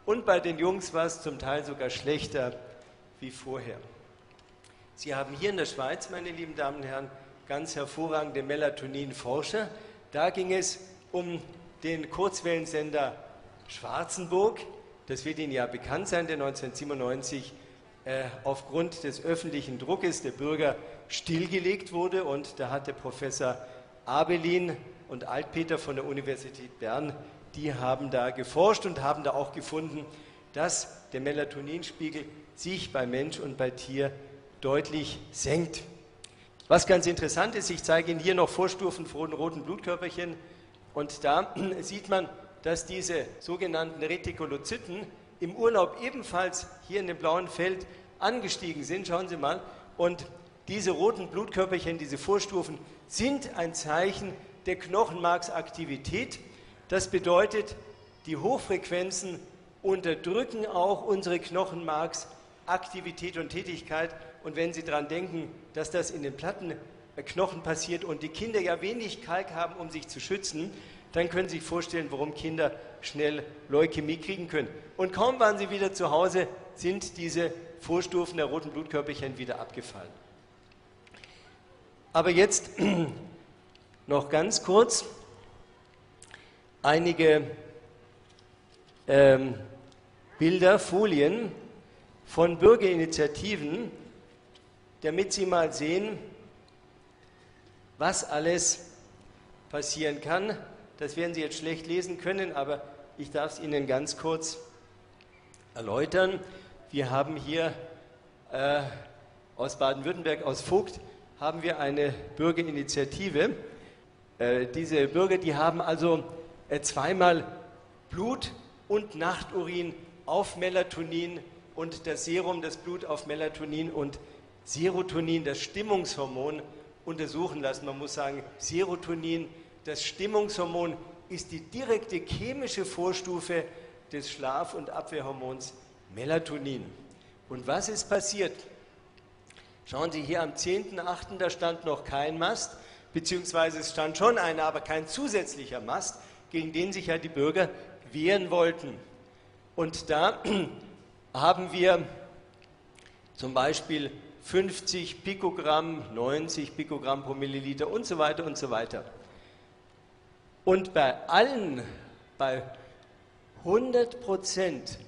und bei den Jungs war es zum Teil sogar schlechter wie vorher. Sie haben hier in der Schweiz, meine lieben Damen und Herren, ganz hervorragende Melatonin-Forscher. Da ging es um den Kurzwellensender Schwarzenburg. Das wird Ihnen ja bekannt sein, der neunzehnhundertsiebenundneunzig äh, aufgrund des öffentlichen Druckes der Bürger stillgelegt wurde. Und da hatte Professor Abelin und Altpeter von der Universität Bern, die haben da geforscht und haben da auch gefunden, dass der Melatoninspiegel sich bei Mensch und bei Tier deutlich senkt. Was ganz interessant ist, ich zeige Ihnen hier noch Vorstufen von roten Blutkörperchen und da sieht man, dass diese sogenannten Retikulozyten im Urlaub ebenfalls hier in dem blauen Feld angestiegen sind. Schauen Sie mal. Und diese roten Blutkörperchen, diese Vorstufen, sind ein Zeichen der Knochenmarksaktivität. Das bedeutet, die Hochfrequenzen unterdrücken auch unsere Knochenmarksaktivität und Tätigkeit. Und wenn Sie daran denken, dass das in den Plattenknochen passiert und die Kinder ja wenig Kalk haben, um sich zu schützen, dann können Sie sich vorstellen, warum Kinder schnell Leukämie kriegen können. Und kaum waren sie wieder zu Hause, sind diese Vorstufen der roten Blutkörperchen wieder abgefallen. Aber jetzt noch ganz kurz einige ähm, Bilder, Folien von Bürgerinitiativen, damit Sie mal sehen, was alles passieren kann. Das werden Sie jetzt schlecht lesen können, aber ich darf es Ihnen ganz kurz erläutern. Wir haben hier äh, aus Baden-Württemberg, aus Vogt, haben wir eine Bürgerinitiative. Äh, diese Bürger, die haben also äh, zweimal Blut und Nachturin auf Melatonin und das Serum, das Blut auf Melatonin und Serotonin, das Stimmungshormon, untersuchen lassen. Man muss sagen, Serotonin, das Stimmungshormon, ist die direkte chemische Vorstufe des Schlaf- und Abwehrhormons Melatonin. Und was ist passiert? Schauen Sie hier am zehnten achten, da stand noch kein Mast, beziehungsweise es stand schon einer, aber kein zusätzlicher Mast, gegen den sich ja die Bürger wehren wollten. Und da haben wir zum Beispiel fünfzig Pikogramm, neunzig Pikogramm pro Milliliter und so weiter und so weiter. Und bei allen, bei hundert Prozent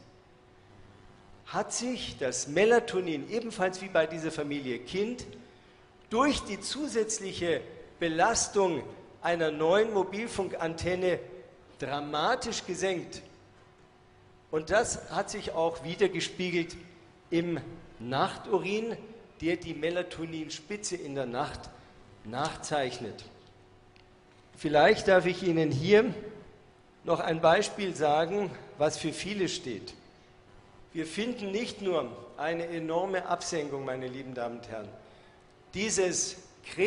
hat sich das Melatonin, ebenfalls wie bei dieser Familie Kind, durch die zusätzliche Belastung einer neuen Mobilfunkantenne dramatisch gesenkt. Und das hat sich auch wiedergespiegelt im Nachturin, der die Melatoninspitze in der Nacht nachzeichnet. Vielleicht darf ich Ihnen hier noch ein Beispiel sagen, was für viele steht. Wir finden nicht nur eine enorme Absenkung, meine lieben Damen und Herren, dieses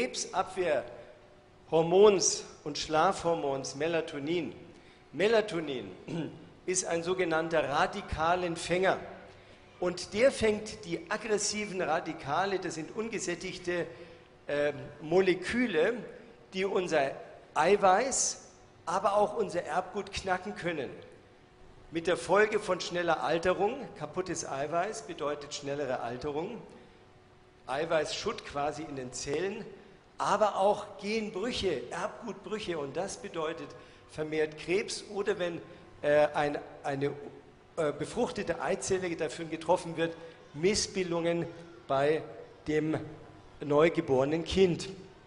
Krebsabwehrhormons und Schlafhormons Melatonin. Melatonin ist ein sogenannter Radikalempfänger und der fängt die aggressiven Radikale, das sind ungesättigte äh, Moleküle, die unser Eiweiß, aber auch unser Erbgut knacken können. Mit der Folge von schneller Alterung, kaputtes Eiweiß bedeutet schnellere Alterung, Eiweißschutt quasi in den Zellen, aber auch Genbrüche, Erbgutbrüche und das bedeutet vermehrt Krebs oder wenn äh, ein, eine äh, befruchtete Eizelle dafür getroffen wird, Missbildungen bei dem neugeborenen Kind.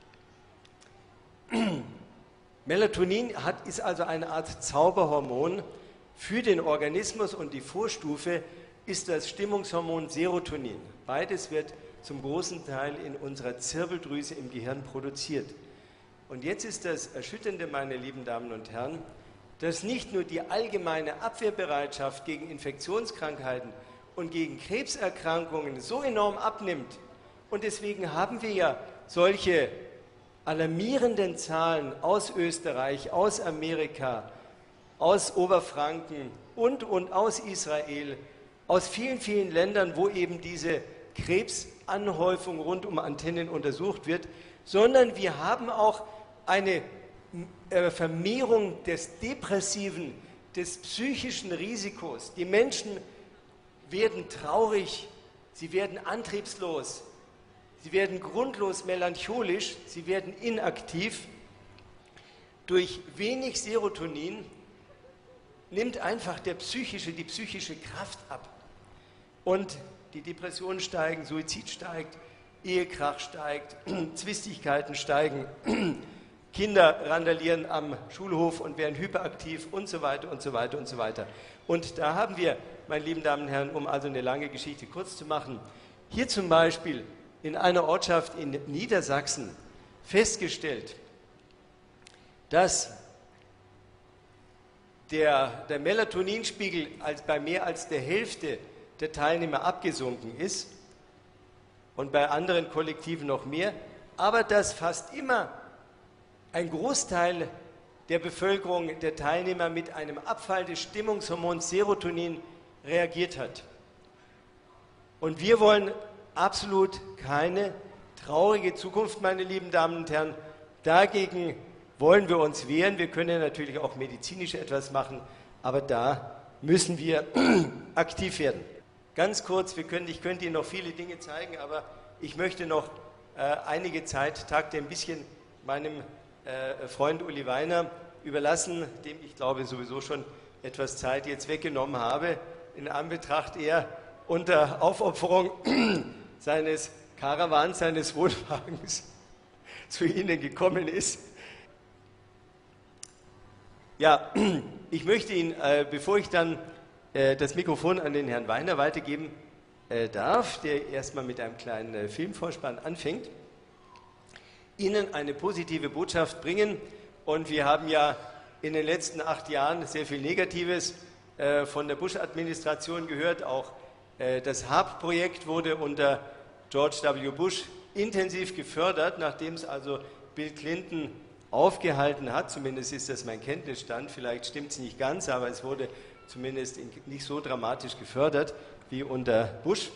Melatonin hat, ist also eine Art Zauberhormon für den Organismus und die Vorstufe ist das Stimmungshormon Serotonin. Beides wird zum großen Teil in unserer Zirbeldrüse im Gehirn produziert. Und jetzt ist das Erschütternde, meine lieben Damen und Herren, dass nicht nur die allgemeine Abwehrbereitschaft gegen Infektionskrankheiten und gegen Krebserkrankungen so enorm abnimmt. Und deswegen haben wir ja solche alarmierenden Zahlen aus Österreich, aus Amerika, aus Oberfranken und, und aus Israel, aus vielen, vielen Ländern, wo eben diese Krebsanhäufung rund um Antennen untersucht wird, sondern wir haben auch eine äh, Vermehrung des depressiven des psychischen Risikos. Die Menschen werden traurig, sie werden antriebslos, sie werden grundlos melancholisch, sie werden inaktiv. Durch wenig Serotonin nimmt einfach der psychische, die psychische Kraft ab. Und die Depressionen steigen, Suizid steigt, Ehekrach steigt, Zwistigkeiten steigen, Kinder randalieren am Schulhof und werden hyperaktiv und so weiter und so weiter und so weiter. Und da haben wir, meine lieben Damen und Herren, um also eine lange Geschichte kurz zu machen, hier zum Beispiel in einer Ortschaft in Niedersachsen festgestellt, dass der, der Melatoninspiegel als bei mehr als der Hälfte der Teilnehmer abgesunken ist und bei anderen Kollektiven noch mehr, aber dass fast immer ein Großteil der Bevölkerung, der Teilnehmer mit einem Abfall des Stimmungshormons Serotonin reagiert hat. Und wir wollen absolut keine traurige Zukunft, meine lieben Damen und Herren. Dagegen wollen wir uns wehren. Wir können natürlich auch medizinisch etwas machen, aber da müssen wir aktiv werden. Ganz kurz, wir können, ich könnte Ihnen noch viele Dinge zeigen, aber ich möchte noch äh, einige Zeit, Takte ein bisschen meinem äh, Freund Uli Weiner überlassen, dem ich glaube sowieso schon etwas Zeit jetzt weggenommen habe, in Anbetracht er unter Aufopferung seines Karawans, seines Wohnwagens zu Ihnen gekommen ist. Ja, ich möchte Ihnen, äh, bevor ich dann äh, das Mikrofon an den Herrn Weiner weitergeben äh, darf, der erstmal mit einem kleinen äh, Filmvorspann anfängt, Ihnen eine positive Botschaft bringen. Und wir haben ja in den letzten acht Jahren sehr viel Negatives äh, von der Bush-Administration gehört. Auch äh, das HARP-Projekt wurde unter George W. Bush intensiv gefördert, nachdem es also Bill Clinton aufgehalten hat. Zumindest ist das mein Kenntnisstand. Vielleicht stimmt es nicht ganz, aber es wurde zumindest nicht so dramatisch gefördert wie unter Bush.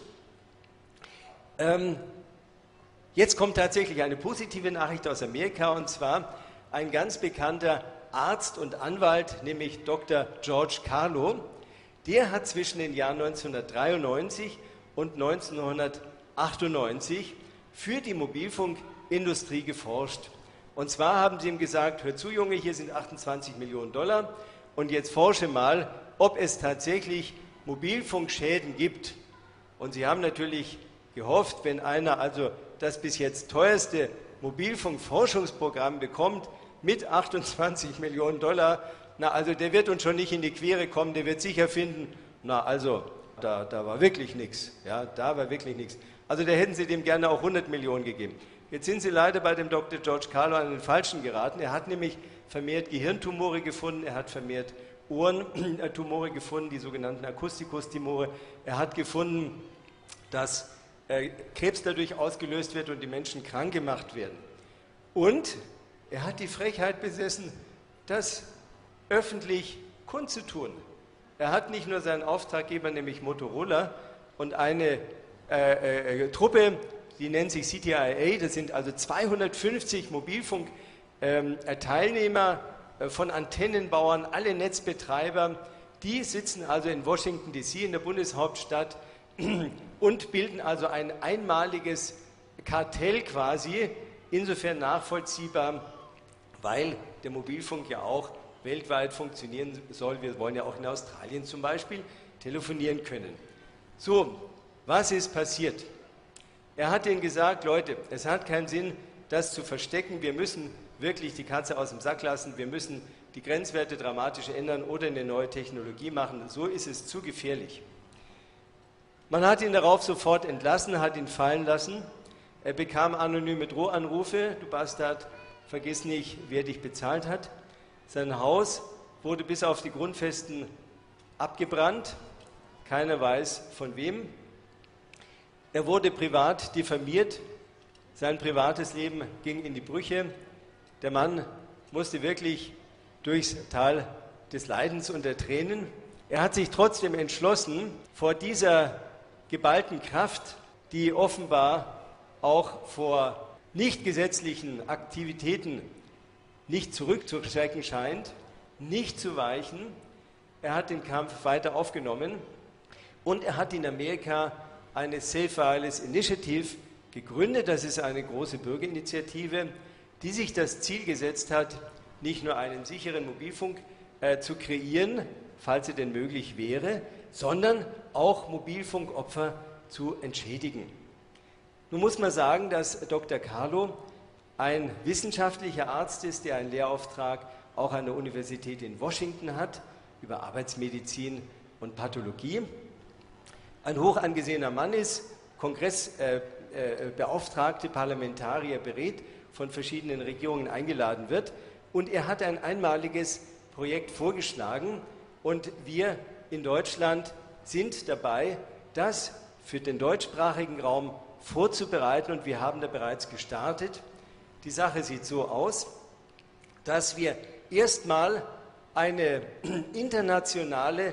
Ähm, Jetzt kommt tatsächlich eine positive Nachricht aus Amerika, und zwar ein ganz bekannter Arzt und Anwalt, nämlich Doktor George Carlo. Der hat zwischen den Jahren neunzehnhundertdreiundneunzig und neunzehnhundertachtundneunzig für die Mobilfunkindustrie geforscht. Und zwar haben sie ihm gesagt, hör zu Junge, hier sind achtundzwanzig Millionen Dollar und jetzt forsche mal, ob es tatsächlich Mobilfunkschäden gibt. Und sie haben natürlich gehofft, wenn einer also das bis jetzt teuerste Mobilfunkforschungsprogramm bekommt mit achtundzwanzig Millionen Dollar, na also der wird uns schon nicht in die Quere kommen, der wird sicher finden, na also da, da war wirklich nichts, ja, da war wirklich nichts. Also da hätten sie dem gerne auch hundert Millionen gegeben. Jetzt sind sie leider bei dem Doktor George Carlo an den Falschen geraten. Er hat nämlich vermehrt Gehirntumore gefunden, er hat vermehrt Ohrentumore gefunden, die sogenannten Akustikustumore. Er hat gefunden, dass Krebs dadurch ausgelöst wird und die Menschen krank gemacht werden. Und er hat die Frechheit besessen, das öffentlich kundzutun. Er hat nicht nur seinen Auftraggeber, nämlich Motorola, und eine äh, äh, Truppe, die nennt sich C T I A, das sind also zweihundertfünfzig Mobilfunk-Teilnehmer äh, von Antennenbauern, alle Netzbetreiber, die sitzen also in Washington D C, in der Bundeshauptstadt, und bilden also ein einmaliges Kartell quasi, insofern nachvollziehbar, weil der Mobilfunk ja auch weltweit funktionieren soll. Wir wollen ja auch in Australien zum Beispiel telefonieren können. So, was ist passiert? Er hat ihnen gesagt, Leute, es hat keinen Sinn, das zu verstecken. Wir müssen wirklich die Katze aus dem Sack lassen. Wir müssen die Grenzwerte dramatisch ändern oder eine neue Technologie machen. So ist es zu gefährlich. Man hat ihn darauf sofort entlassen, hat ihn fallen lassen. Er bekam anonyme Drohanrufe, du Bastard, vergiss nicht, wer dich bezahlt hat. Sein Haus wurde bis auf die Grundfesten abgebrannt, keiner weiß von wem. Er wurde privat diffamiert, sein privates Leben ging in die Brüche. Der Mann musste wirklich durchs Tal des Leidens und der Tränen. Er hat sich trotzdem entschlossen, vor dieser geballten Kraft, die offenbar auch vor nicht gesetzlichen Aktivitäten nicht zurückzuschrecken scheint, nicht zu weichen. Er hat den Kampf weiter aufgenommen und er hat in Amerika eine Safe Wireless Initiative gegründet. Das ist eine große Bürgerinitiative, die sich das Ziel gesetzt hat, nicht nur einen sicheren Mobilfunk äh, zu kreieren, falls er denn möglich wäre, sondern auch Mobilfunkopfer zu entschädigen. Nun muss man sagen, dass Doktor Carlo ein wissenschaftlicher Arzt ist, der einen Lehrauftrag auch an der Universität in Washington hat, über Arbeitsmedizin und Pathologie. Ein hoch angesehener Mann ist, Kongressbeauftragte, äh, äh, Parlamentarier berät, von verschiedenen Regierungen eingeladen wird. Und er hat ein einmaliges Projekt vorgeschlagen und wir in Deutschland sind dabei, das für den deutschsprachigen Raum vorzubereiten und wir haben da bereits gestartet. Die Sache sieht so aus, dass wir erstmal eine internationale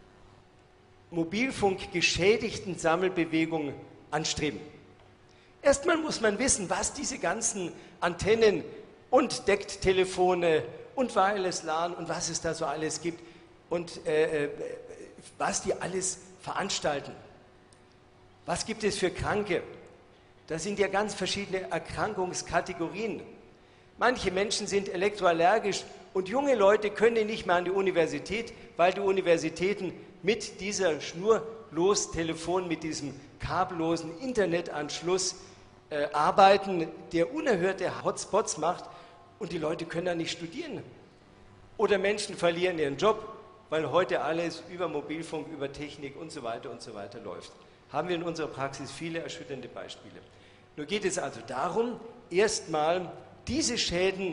Mobilfunkgeschädigten-Sammelbewegung anstreben. Erstmal muss man wissen, was diese ganzen Antennen und Decktelefone und Wireless LAN und was es da so alles gibt und äh, was die alles veranstalten. Was gibt es für Kranke? Das sind ja ganz verschiedene Erkrankungskategorien. Manche Menschen sind elektroallergisch und junge Leute können nicht mehr an die Universität, weil die Universitäten mit dieser Schnurlostelefon, mit diesem kabellosen Internetanschluss äh, arbeiten, der unerhörte Hotspots macht und die Leute können da nicht studieren. Oder Menschen verlieren ihren Job, weil heute alles über Mobilfunk, über Technik und so weiter und so weiter läuft. Haben wir in unserer Praxis viele erschütternde Beispiele. Nur geht es also darum, erstmal diese Schäden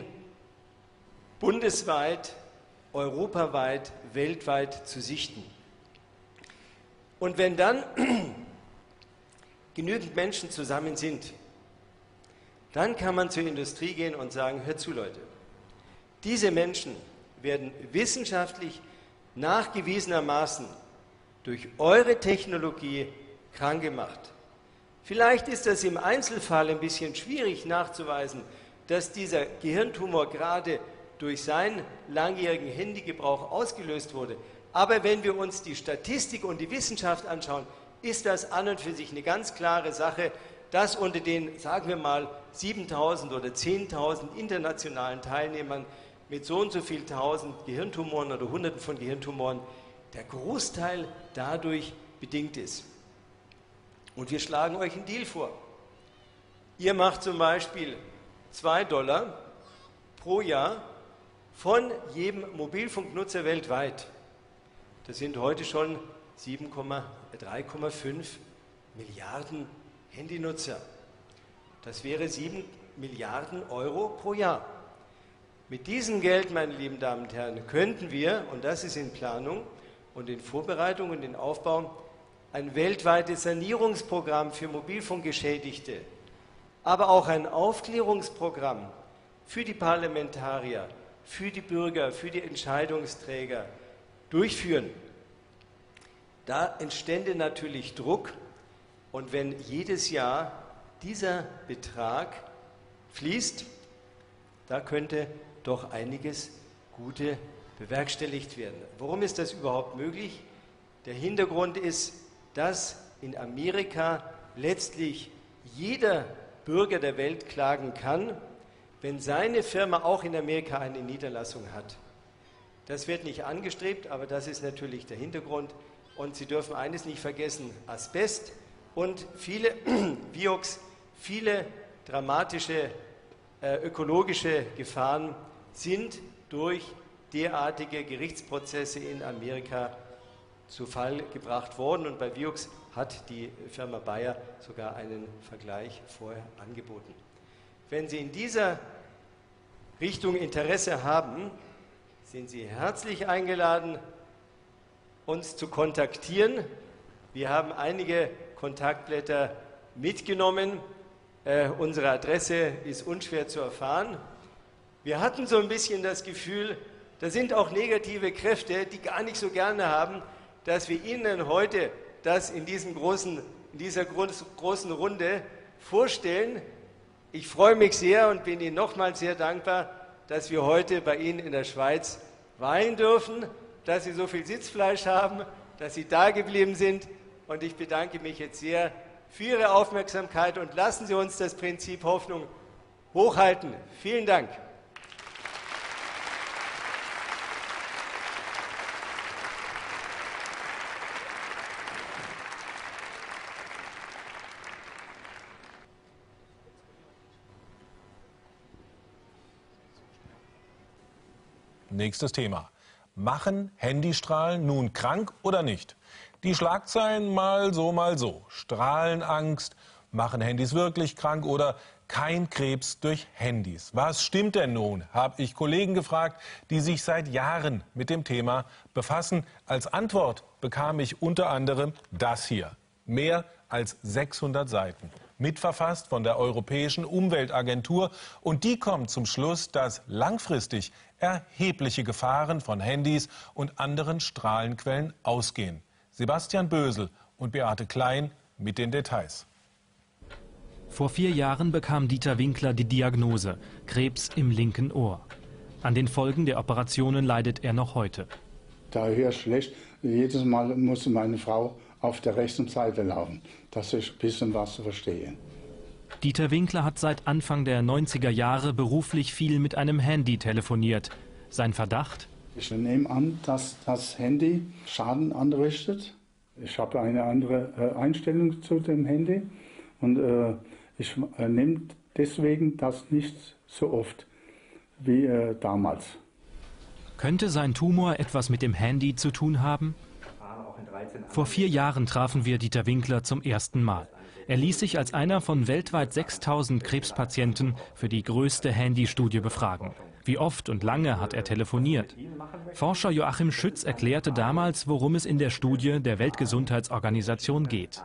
bundesweit, europaweit, weltweit zu sichten. Und wenn dann genügend Menschen zusammen sind, dann kann man zur Industrie gehen und sagen, hört zu Leute, diese Menschen werden wissenschaftlich nachgewiesenermaßen durch eure Technologie krank gemacht. Vielleicht ist das im Einzelfall ein bisschen schwierig nachzuweisen, dass dieser Gehirntumor gerade durch seinen langjährigen Handygebrauch ausgelöst wurde. Aber wenn wir uns die Statistik und die Wissenschaft anschauen, ist das an und für sich eine ganz klare Sache, dass unter den, sagen wir mal, siebentausend oder zehntausend internationalen Teilnehmern mit so und so viel tausend Gehirntumoren oder hunderten von Gehirntumoren der Großteil dadurch bedingt ist. Und wir schlagen euch einen Deal vor. Ihr macht zum Beispiel zwei Dollar pro Jahr von jedem Mobilfunknutzer weltweit. Das sind heute schon drei Komma fünf Milliarden Handynutzer. Das wäre sieben Milliarden Euro pro Jahr. Mit diesem Geld, meine lieben Damen und Herren, könnten wir, und das ist in Planung und in Vorbereitung und in Aufbau, ein weltweites Sanierungsprogramm für Mobilfunkgeschädigte, aber auch ein Aufklärungsprogramm für die Parlamentarier, für die Bürger, für die Entscheidungsträger durchführen. Da entstände natürlich Druck und wenn jedes Jahr dieser Betrag fließt, da könnte doch einiges Gute bewerkstelligt werden. Warum ist das überhaupt möglich? Der Hintergrund ist, dass in Amerika letztlich jeder Bürger der Welt klagen kann, wenn seine Firma auch in Amerika eine Niederlassung hat. Das wird nicht angestrebt, aber das ist natürlich der Hintergrund. Und Sie dürfen eines nicht vergessen, Asbest und viele Vioxx, viele dramatische äh, ökologische Gefahren sind durch derartige Gerichtsprozesse in Amerika zu Fall gebracht worden und bei Vioxx hat die Firma Bayer sogar einen Vergleich vorher angeboten. Wenn Sie in dieser Richtung Interesse haben, sind Sie herzlich eingeladen, uns zu kontaktieren. Wir haben einige Kontaktblätter mitgenommen. Äh, unsere Adresse ist unschwer zu erfahren. Wir hatten so ein bisschen das Gefühl, da sind auch negative Kräfte, die gar nicht so gerne haben, dass wir Ihnen heute das in, diesem großen, in dieser großen Runde vorstellen. Ich freue mich sehr und bin Ihnen nochmals sehr dankbar, dass wir heute bei Ihnen in der Schweiz weilen dürfen. dass Sie so viel Sitzfleisch haben, dass Sie da geblieben sind. Und ich bedanke mich jetzt sehr für Ihre Aufmerksamkeit und lassen Sie uns das Prinzip Hoffnung hochhalten. Vielen Dank. Nächstes Thema. Machen Handystrahlen nun krank oder nicht? Die Schlagzeilen mal so, mal so. Strahlenangst, machen Handys wirklich krank oder kein Krebs durch Handys. Was stimmt denn nun? Habe ich Kollegen gefragt, die sich seit Jahren mit dem Thema befassen. Als Antwort bekam ich unter anderem das hier. Mehr als sechshundert Seiten. Mitverfasst von der Europäischen Umweltagentur. Und die kommt zum Schluss, dass langfristig erhebliche Gefahren von Handys und anderen Strahlenquellen ausgehen. Sebastian Bösel und Beate Klein mit den Details. Vor vier Jahren bekam Dieter Winkler die Diagnose Krebs im linken Ohr. An den Folgen der Operationen leidet er noch heute. Da höre ich schlecht. Jedes Mal muss meine Frau auf der rechten Seite laufen, dass ich ein bisschen was verstehe. Dieter Winkler hat seit Anfang der neunziger Jahre beruflich viel mit einem Handy telefoniert. Sein Verdacht? Ich nehme an, dass das Handy Schaden anrichtet. Ich habe eine andere äh, Einstellung zu dem Handy und äh, ich äh, nehme deswegen das nicht so oft wie äh, damals. Könnte sein Tumor etwas mit dem Handy zu tun haben? Vor vier Jahren trafen wir Dieter Winkler zum ersten Mal. Er ließ sich als einer von weltweit sechstausend Krebspatienten für die größte Handystudie befragen. Wie oft und lange hat er telefoniert? Forscher Joachim Schütz erklärte damals, worum es in der Studie der Weltgesundheitsorganisation geht.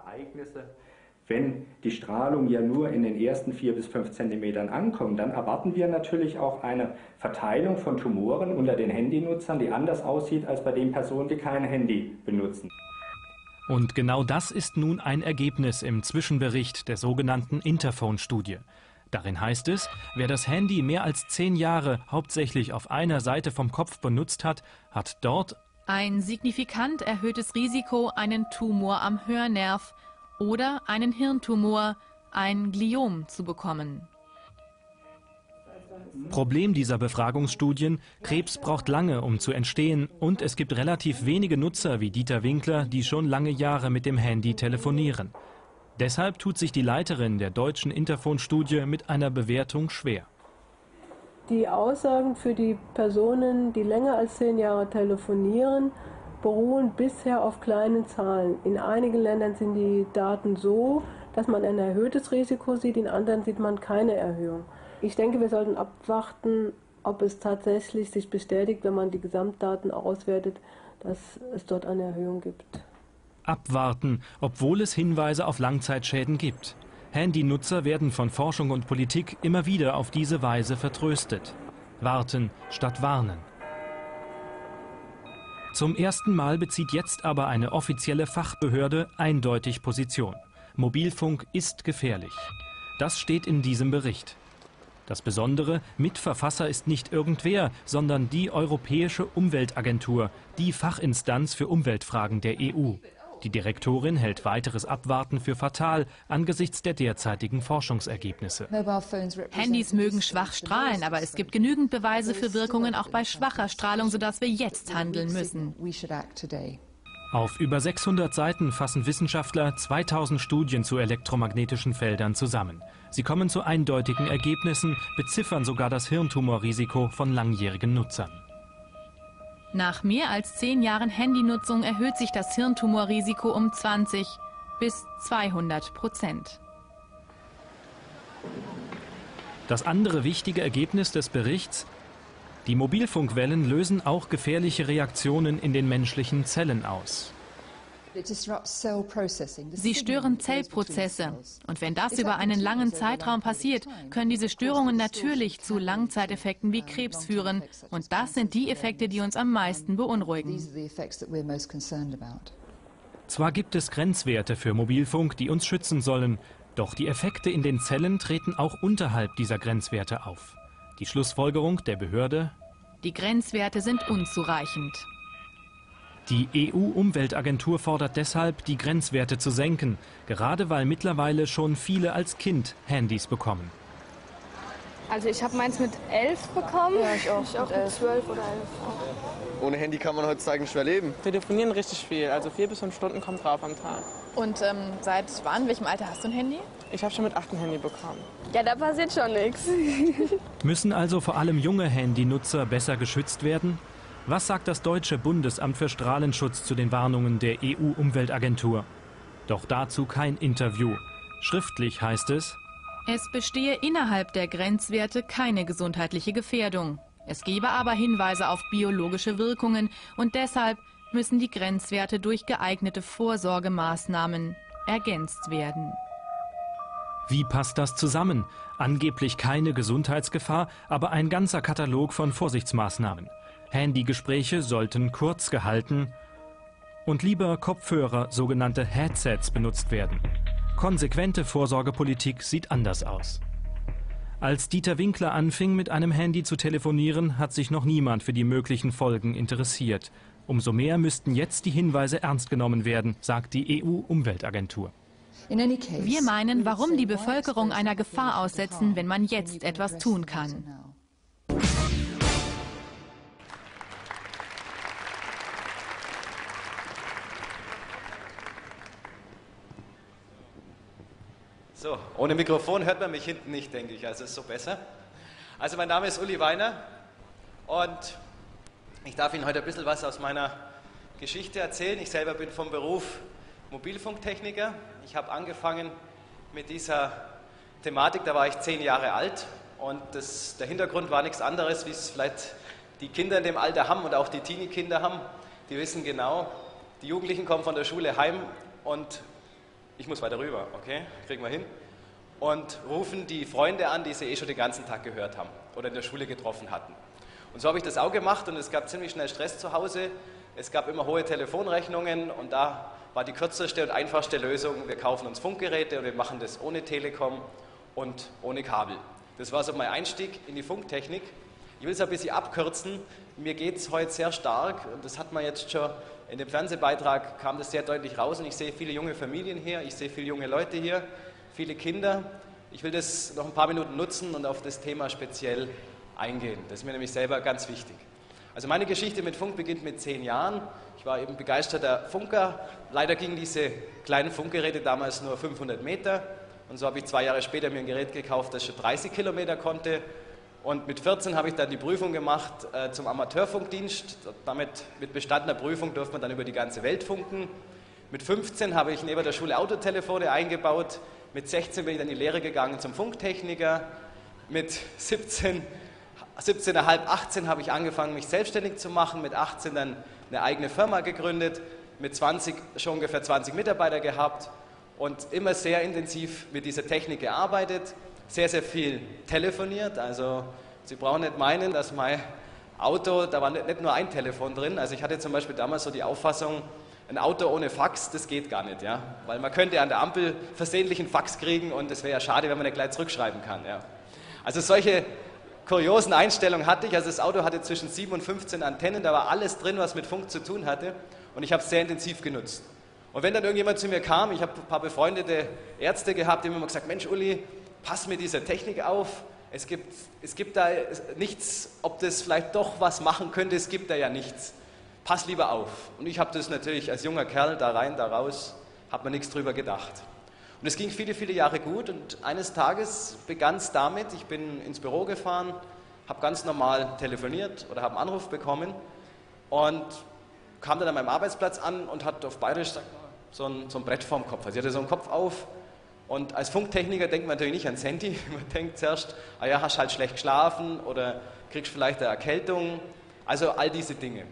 Wenn die Strahlung ja nur in den ersten vier bis fünf Zentimetern ankommt, dann erwarten wir natürlich auch eine Verteilung von Tumoren unter den Handynutzern, die anders aussieht als bei den Personen, die kein Handy benutzen. Und genau das ist nun ein Ergebnis im Zwischenbericht der sogenannten Interphone-Studie. Darin heißt es, wer das Handy mehr als zehn Jahre hauptsächlich auf einer Seite vom Kopf benutzt hat, hat dort ein signifikant erhöhtes Risiko, einen Tumor am Hörnerv oder einen Hirntumor, ein Gliom, zu bekommen. Problem dieser Befragungsstudien: Krebs braucht lange, um zu entstehen, und es gibt relativ wenige Nutzer wie Dieter Winkler, die schon lange Jahre mit dem Handy telefonieren. Deshalb tut sich die Leiterin der deutschen Interphone-Studie mit einer Bewertung schwer. Die Aussagen für die Personen, die länger als zehn Jahre telefonieren, beruhen bisher auf kleinen Zahlen. In einigen Ländern sind die Daten so, dass man ein erhöhtes Risiko sieht, in anderen sieht man keine Erhöhung. Ich denke, wir sollten abwarten, ob es tatsächlich sich bestätigt, wenn man die Gesamtdaten auswertet, dass es dort eine Erhöhung gibt. Abwarten, obwohl es Hinweise auf Langzeitschäden gibt. Handynutzer werden von Forschung und Politik immer wieder auf diese Weise vertröstet. Warten statt warnen. Zum ersten Mal bezieht jetzt aber eine offizielle Fachbehörde eindeutig Position. Mobilfunk ist gefährlich. Das steht in diesem Bericht. Das Besondere: Mitverfasser ist nicht irgendwer, sondern die Europäische Umweltagentur, die Fachinstanz für Umweltfragen der E U. Die Direktorin hält weiteres Abwarten für fatal angesichts der derzeitigen Forschungsergebnisse. Handys mögen schwach strahlen, aber es gibt genügend Beweise für Wirkungen auch bei schwacher Strahlung, sodass wir jetzt handeln müssen. Auf über sechshundert Seiten fassen Wissenschaftler zweitausend Studien zu elektromagnetischen Feldern zusammen. Sie kommen zu eindeutigen Ergebnissen, beziffern sogar das Hirntumorrisiko von langjährigen Nutzern. Nach mehr als zehn Jahren Handynutzung erhöht sich das Hirntumorrisiko um zwanzig bis zweihundert Prozent. Das andere wichtige Ergebnis des Berichts: Die Mobilfunkwellen lösen auch gefährliche Reaktionen in den menschlichen Zellen aus. Sie stören Zellprozesse. Und wenn das über einen langen Zeitraum passiert, können diese Störungen natürlich zu Langzeiteffekten wie Krebs führen. Und das sind die Effekte, die uns am meisten beunruhigen. Zwar gibt es Grenzwerte für Mobilfunk, die uns schützen sollen, doch die Effekte in den Zellen treten auch unterhalb dieser Grenzwerte auf. Die Schlussfolgerung der Behörde: Die Grenzwerte sind unzureichend. Die E U-Umweltagentur fordert deshalb, die Grenzwerte zu senken, gerade weil mittlerweile schon viele als Kind Handys bekommen. Also ich habe meins mit elf bekommen. Ja, ich auch. Ich auch mit zwölf oder elf. Ohne Handy kann man heutzutage schwer leben. Wir telefonieren richtig viel, also vier bis fünf Stunden kommt drauf am Tag. Und ähm, seit wann, in welchem Alter hast du ein Handy? Ich habe schon mit acht ein Handy bekommen. Ja, da passiert schon nichts. Müssen also vor allem junge Handynutzer besser geschützt werden? Was sagt das Deutsche Bundesamt für Strahlenschutz zu den Warnungen der E U-Umweltagentur? Doch dazu kein Interview. Schriftlich heißt es: Es bestehe innerhalb der Grenzwerte keine gesundheitliche Gefährdung. Es gebe aber Hinweise auf biologische Wirkungen und deshalb müssen die Grenzwerte durch geeignete Vorsorgemaßnahmen ergänzt werden. Wie passt das zusammen? Angeblich keine Gesundheitsgefahr, aber ein ganzer Katalog von Vorsichtsmaßnahmen. Handygespräche sollten kurz gehalten und lieber Kopfhörer, sogenannte Headsets, benutzt werden. Konsequente Vorsorgepolitik sieht anders aus. Als Dieter Winkler anfing, mit einem Handy zu telefonieren, hat sich noch niemand für die möglichen Folgen interessiert. Umso mehr müssten jetzt die Hinweise ernst genommen werden, sagt die E U-Umweltagentur. Wir meinen, warum die Bevölkerung einer Gefahr aussetzen, wenn man jetzt etwas tun kann. So, ohne Mikrofon hört man mich hinten nicht, denke ich, also ist so besser. Also mein Name ist Uli Weiner und ich darf Ihnen heute ein bisschen was aus meiner Geschichte erzählen. Ich selber bin vom Beruf Mobilfunktechniker. Ich habe angefangen mit dieser Thematik, da war ich zehn Jahre alt und das, der Hintergrund war nichts anderes, wie es vielleicht die Kinder in dem Alter haben und auch die Teenie-Kinder haben. Die wissen genau, die Jugendlichen kommen von der Schule heim und ich muss weiter rüber, okay, kriegen wir hin. Und rufen die Freunde an, die sie eh schon den ganzen Tag gehört haben oder in der Schule getroffen hatten. Und so habe ich das auch gemacht und es gab ziemlich schnell Stress zu Hause. Es gab immer hohe Telefonrechnungen und da war die kürzeste und einfachste Lösung, wir kaufen uns Funkgeräte und wir machen das ohne Telekom und ohne Kabel. Das war so mein Einstieg in die Funktechnik. Ich will es ein bisschen abkürzen. Mir geht es heute sehr stark und das hat man jetzt schon in dem Fernsehbeitrag, kam das sehr deutlich raus und ich sehe viele junge Familien hier, ich sehe viele junge Leute hier, viele Kinder. Ich will das noch ein paar Minuten nutzen und auf das Thema speziell eingehen. Das ist mir nämlich selber ganz wichtig. Also meine Geschichte mit Funk beginnt mit zehn Jahren. Ich war eben begeisterter Funker. Leider gingen diese kleinen Funkgeräte damals nur fünfhundert Meter und so habe ich zwei Jahre später mir ein Gerät gekauft, das schon dreißig Kilometer konnte. Und mit vierzehn habe ich dann die Prüfung gemacht äh, zum Amateurfunkdienst. Damit, mit bestandener Prüfung durfte man dann über die ganze Welt funken. Mit fünfzehn habe ich neben der Schule Autotelefone eingebaut. Mit sechzehn bin ich dann in die Lehre gegangen zum Funktechniker. Mit siebzehn, siebzehn Komma fünf, achtzehn habe ich angefangen, mich selbstständig zu machen. Mit achtzehn dann eine eigene Firma gegründet. Mit zwanzig schon ungefähr zwanzig Mitarbeiter gehabt und immer sehr intensiv mit dieser Technik gearbeitet. Sehr, sehr viel telefoniert, also Sie brauchen nicht meinen, dass mein Auto, da war nicht nur ein Telefon drin, also ich hatte zum Beispiel damals so die Auffassung, ein Auto ohne Fax, das geht gar nicht, ja, weil man könnte an der Ampel versehentlich einen Fax kriegen und es wäre ja schade, wenn man nicht gleich zurückschreiben kann, ja. Also solche kuriosen Einstellungen hatte ich, also das Auto hatte zwischen sieben und fünfzehn Antennen, da war alles drin, was mit Funk zu tun hatte und ich habe es sehr intensiv genutzt. Und wenn dann irgendjemand zu mir kam, ich habe ein paar befreundete Ärzte gehabt, die haben immer gesagt, Mensch Uli, pass mit dieser Technik auf, es gibt, es gibt da nichts, ob das vielleicht doch was machen könnte, es gibt da ja nichts. Pass lieber auf. Und ich habe das natürlich als junger Kerl da rein, da raus, habe mir nichts drüber gedacht. Und es ging viele, viele Jahre gut und eines Tages begann es damit, ich bin ins Büro gefahren, habe ganz normal telefoniert oder habe einen Anruf bekommen und kam dann an meinem Arbeitsplatz an und hat auf Bayerisch so ein, so ein Brett vorm Kopf. Also ich hatte so einen Kopf auf. Und als Funktechniker denkt man natürlich nicht ans Handy. Man denkt zuerst, ah ja, hast halt schlecht geschlafen oder kriegst vielleicht eine Erkältung. Also all diese Dinge.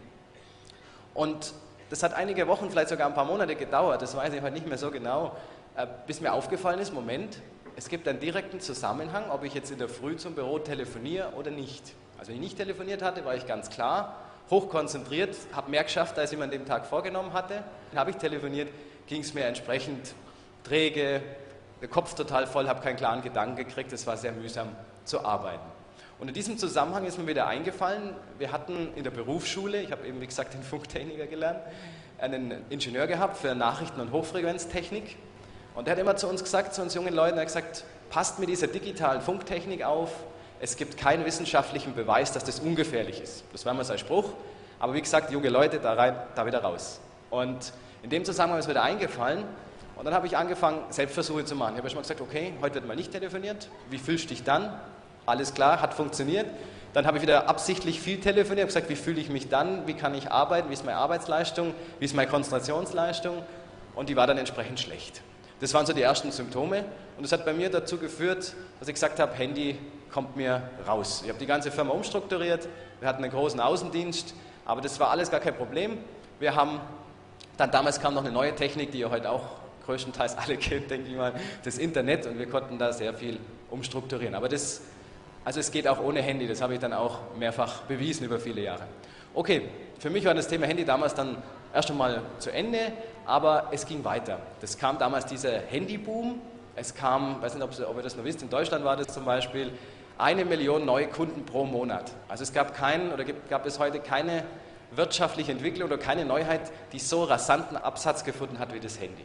Und das hat einige Wochen, vielleicht sogar ein paar Monate gedauert, das weiß ich heute nicht mehr so genau, bis mir aufgefallen ist, Moment, es gibt einen direkten Zusammenhang, ob ich jetzt in der Früh zum Büro telefoniere oder nicht. Also wenn ich nicht telefoniert hatte, war ich ganz klar, hochkonzentriert, habe mehr geschafft, als ich mir an dem Tag vorgenommen hatte. Dann habe ich telefoniert, ging es mir entsprechend träge, der Kopf total voll, habe keinen klaren Gedanken gekriegt, es war sehr mühsam zu arbeiten. Und in diesem Zusammenhang ist mir wieder eingefallen, wir hatten in der Berufsschule, ich habe eben wie gesagt den Funktechniker gelernt, einen Ingenieur gehabt für Nachrichten- und Hochfrequenztechnik. Und der hat immer zu uns gesagt, zu uns jungen Leuten, er hat gesagt, passt mit dieser digitalen Funktechnik auf, es gibt keinen wissenschaftlichen Beweis, dass das ungefährlich ist. Das war immer sein Spruch. Aber wie gesagt, junge Leute, da rein, da wieder raus. Und in dem Zusammenhang ist mir wieder eingefallen. Und dann habe ich angefangen, Selbstversuche zu machen. Ich habe erst mal gesagt, okay, heute wird mal nicht telefoniert. Wie fühlst du dich dann? Alles klar, hat funktioniert. Dann habe ich wieder absichtlich viel telefoniert, habe gesagt, wie fühle ich mich dann? Wie kann ich arbeiten? Wie ist meine Arbeitsleistung? Wie ist meine Konzentrationsleistung? Und die war dann entsprechend schlecht. Das waren so die ersten Symptome. Und das hat bei mir dazu geführt, dass ich gesagt habe, Handy kommt mir raus. Ich habe die ganze Firma umstrukturiert. Wir hatten einen großen Außendienst. Aber das war alles gar kein Problem. Wir haben dann, damals kam noch eine neue Technik, die ihr heute auch größtenteils alle kennt, denke ich mal, das Internet, und wir konnten da sehr viel umstrukturieren. Aber das, also es geht auch ohne Handy, das habe ich dann auch mehrfach bewiesen über viele Jahre. Okay, für mich war das Thema Handy damals dann erst einmal zu Ende, aber es ging weiter. Das kam damals dieser Handyboom, es kam, ich weiß nicht, ob ihr das noch wisst, in Deutschland war das zum Beispiel eine Million neue Kunden pro Monat. Also es gab keinen, oder gab es heute keine wirtschaftliche Entwicklung oder keine Neuheit, die so rasanten Absatz gefunden hat wie das Handy.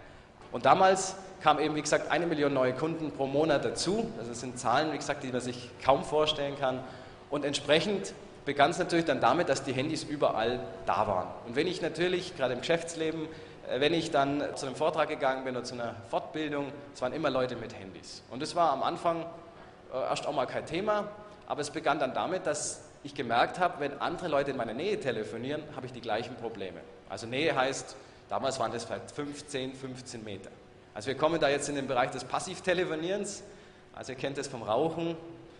Und damals kam eben, wie gesagt, eine Million neue Kunden pro Monat dazu. Also das sind Zahlen, wie gesagt, die man sich kaum vorstellen kann. Und entsprechend begann es natürlich dann damit, dass die Handys überall da waren. Und wenn ich natürlich, gerade im Geschäftsleben, wenn ich dann zu einem Vortrag gegangen bin oder zu einer Fortbildung, es waren immer Leute mit Handys. Und das war am Anfang äh, erst auch mal kein Thema, aber es begann dann damit, dass ich gemerkt habe, wenn andere Leute in meiner Nähe telefonieren, habe ich die gleichen Probleme. Also Nähe heißt, damals waren das vielleicht fünfzehn, fünfzehn Meter. Also wir kommen da jetzt in den Bereich des Passivtelefonierens. Also ihr kennt das vom Rauchen.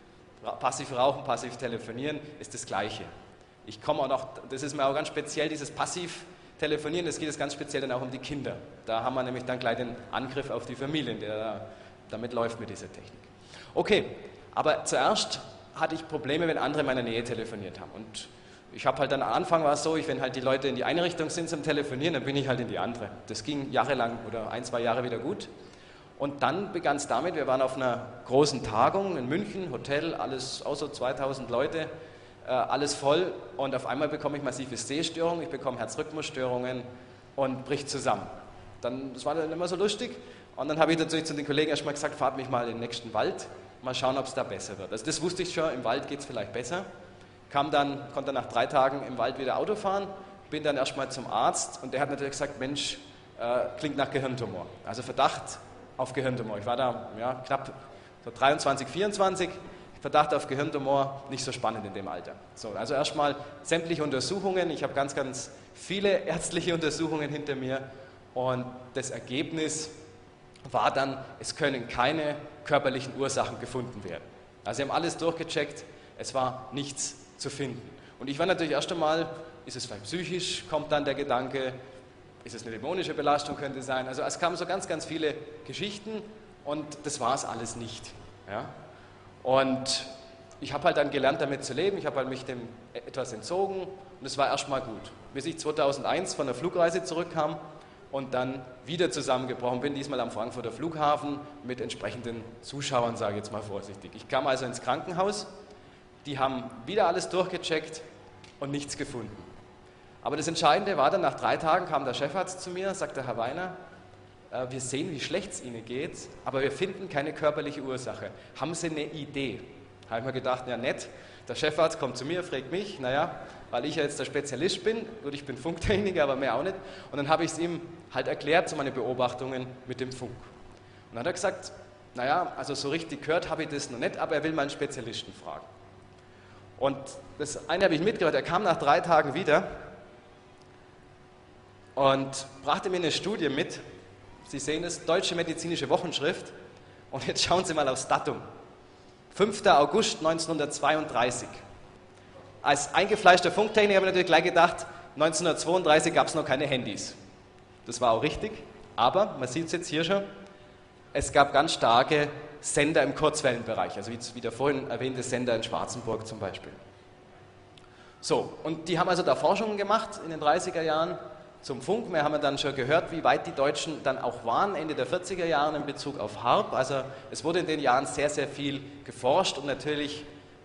Passiv rauchen, passiv telefonieren ist das Gleiche. Ich komme auch noch, das ist mir auch ganz speziell, dieses Passivtelefonieren, das geht es ganz speziell dann auch um die Kinder. Da haben wir nämlich dann gleich den Angriff auf die Familien, der da, damit läuft mit dieser Technik. Okay, aber zuerst hatte ich Probleme, wenn andere in meiner Nähe telefoniert haben. Und ich habe halt dann am Anfang war es so, ich, wenn halt die Leute in die eine Richtung sind zum Telefonieren, dann bin ich halt in die andere. Das ging jahrelang oder ein, zwei Jahre wieder gut. Und dann begann es damit, wir waren auf einer großen Tagung in München, Hotel, alles außer zweitausend Leute, äh, alles voll, und auf einmal bekomme ich massive Sehstörungen, ich bekomme Herzrhythmusstörungen und bricht zusammen. Dann, das war dann immer so lustig, und dann habe ich natürlich zu den Kollegen erstmal gesagt, fahrt mich mal in den nächsten Wald, mal schauen, ob es da besser wird. Also das wusste ich schon, im Wald geht es vielleicht besser. Kam dann, konnte nach drei Tagen im Wald wieder Auto fahren, bin dann erstmal zum Arzt, und der hat natürlich gesagt, Mensch, äh, klingt nach Gehirntumor. Also Verdacht auf Gehirntumor. Ich war da ja, knapp so dreiundzwanzig, vierundzwanzig, Verdacht auf Gehirntumor, nicht so spannend in dem Alter. So, also erstmal sämtliche Untersuchungen, ich habe ganz, ganz viele ärztliche Untersuchungen hinter mir, und das Ergebnis war dann, es können keine körperlichen Ursachen gefunden werden. Also sie haben alles durchgecheckt, es war nichts zu finden. Und ich war natürlich erst einmal, ist es vielleicht psychisch, kommt dann der Gedanke, ist es eine dämonische Belastung, könnte sein. Also es kamen so ganz, ganz viele Geschichten, und das war es alles nicht. Ja? Und ich habe halt dann gelernt, damit zu leben, ich habe halt mich dem etwas entzogen, und es war erstmal gut. Bis ich zweitausendeins von der Flugreise zurückkam und dann wieder zusammengebrochen bin, diesmal am Frankfurter Flughafen mit entsprechenden Zuschauern, sage ich jetzt mal vorsichtig. Ich kam also ins Krankenhaus, die haben wieder alles durchgecheckt und nichts gefunden. Aber das Entscheidende war dann, nach drei Tagen kam der Chefarzt zu mir, sagte, Herr Weiner, äh, wir sehen, wie schlecht es Ihnen geht, aber wir finden keine körperliche Ursache. Haben Sie eine Idee? Da habe ich mir gedacht, ja nett, der Chefarzt kommt zu mir, fragt mich, naja, weil ich ja jetzt der Spezialist bin, gut, ich bin Funktechniker, aber mehr auch nicht. Und dann habe ich es ihm halt erklärt, so meine Beobachtungen mit dem Funk. Und dann hat er gesagt, naja, also so richtig gehört habe ich das noch nicht, aber er will mal einen Spezialisten fragen. Und das eine habe ich mitgehört, er kam nach drei Tagen wieder und brachte mir eine Studie mit. Sie sehen es, Deutsche Medizinische Wochenschrift. Und jetzt schauen Sie mal aufs Datum. fünfter August neunzehnhundertzweiunddreißig. Als eingefleischter Funktechniker habe ich natürlich gleich gedacht, neunzehnhundertzweiunddreißig gab es noch keine Handys. Das war auch richtig, aber man sieht es jetzt hier schon, es gab ganz starke Sender im Kurzwellenbereich, also wie der vorhin erwähnte Sender in Schwarzenburg zum Beispiel. So, und die haben also da Forschungen gemacht in den dreißiger Jahren zum Funk. Wir haben dann schon gehört, wie weit die Deutschen dann auch waren, Ende der vierziger Jahre in Bezug auf H A R P. Also es wurde in den Jahren sehr, sehr viel geforscht und natürlich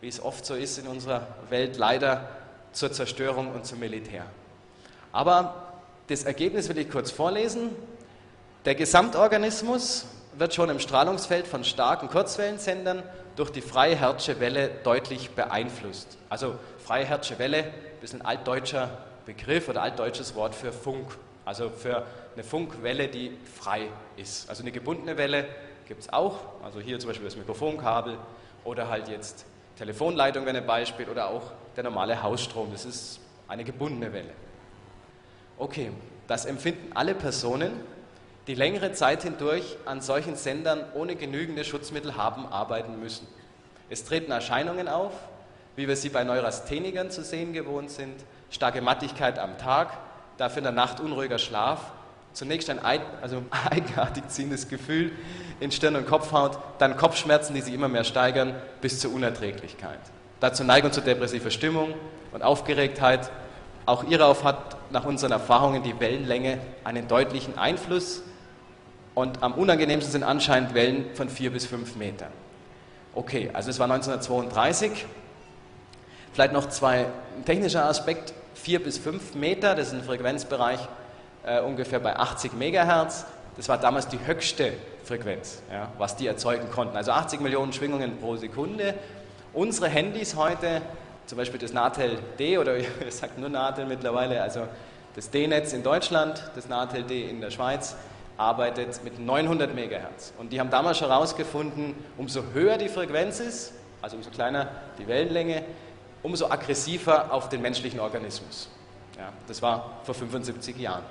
wie es oft so ist in unserer Welt, leider zur Zerstörung und zum Militär. Aber das Ergebnis will ich kurz vorlesen. Der Gesamtorganismus wird schon im Strahlungsfeld von starken Kurzwellensendern durch die Freihertzsche Welle deutlich beeinflusst. Also Freihertzsche Welle, ein bisschen altdeutscher Begriff oder altdeutsches Wort für Funk. Also für eine Funkwelle, die frei ist. Also eine gebundene Welle gibt es auch, also hier zum Beispiel das Mikrofonkabel oder halt jetzt Telefonleitung wäre ein Beispiel oder auch der normale Hausstrom, das ist eine gebundene Welle. Okay, das empfinden alle Personen, die längere Zeit hindurch an solchen Sendern ohne genügende Schutzmittel haben arbeiten müssen. Es treten Erscheinungen auf, wie wir sie bei Neurasthenikern zu sehen gewohnt sind, starke Mattigkeit am Tag, dafür in der Nacht unruhiger Schlaf, zunächst ein also eigenartig ziehendes Gefühl in Stirn und Kopfhaut, dann Kopfschmerzen, die sich immer mehr steigern, bis zur Unerträglichkeit. Dazu Neigung zu depressiver Stimmung und Aufgeregtheit. Auch hierauf hat nach unseren Erfahrungen die Wellenlänge einen deutlichen Einfluss und am unangenehmsten sind anscheinend Wellen von vier bis fünf Metern. Okay, also es war neunzehnhundertzweiunddreißig. Vielleicht noch zwei, ein technischer Aspekt, vier bis fünf Meter, das ist ein Frequenzbereich äh, ungefähr bei achtzig Megahertz. Das war damals die höchste Frequenz, ja, was die erzeugen konnten. Also achtzig Millionen Schwingungen pro Sekunde. Unsere Handys heute, zum Beispiel das Natel D, oder ich sage nur Natel mittlerweile, also das D-Netz in Deutschland, das Natel D in der Schweiz, arbeitet mit neunhundert Megahertz. Und die haben damals schon herausgefunden, umso höher die Frequenz ist, also umso kleiner die Wellenlänge, umso aggressiver auf den menschlichen Organismus. Ja, das war vor fünfundsiebzig Jahren.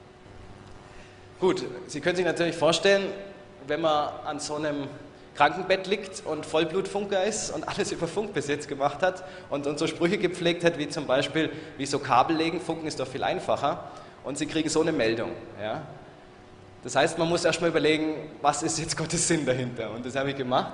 Gut, Sie können sich natürlich vorstellen, wenn man an so einem Krankenbett liegt und Vollblutfunker ist und alles über Funk bis jetzt gemacht hat und, und so Sprüche gepflegt hat, wie zum Beispiel, wie so Kabel legen, Funken ist doch viel einfacher, und Sie kriegen so eine Meldung. Ja? Das heißt, man muss erstmal überlegen, was ist jetzt Gottes Sinn dahinter, und das habe ich gemacht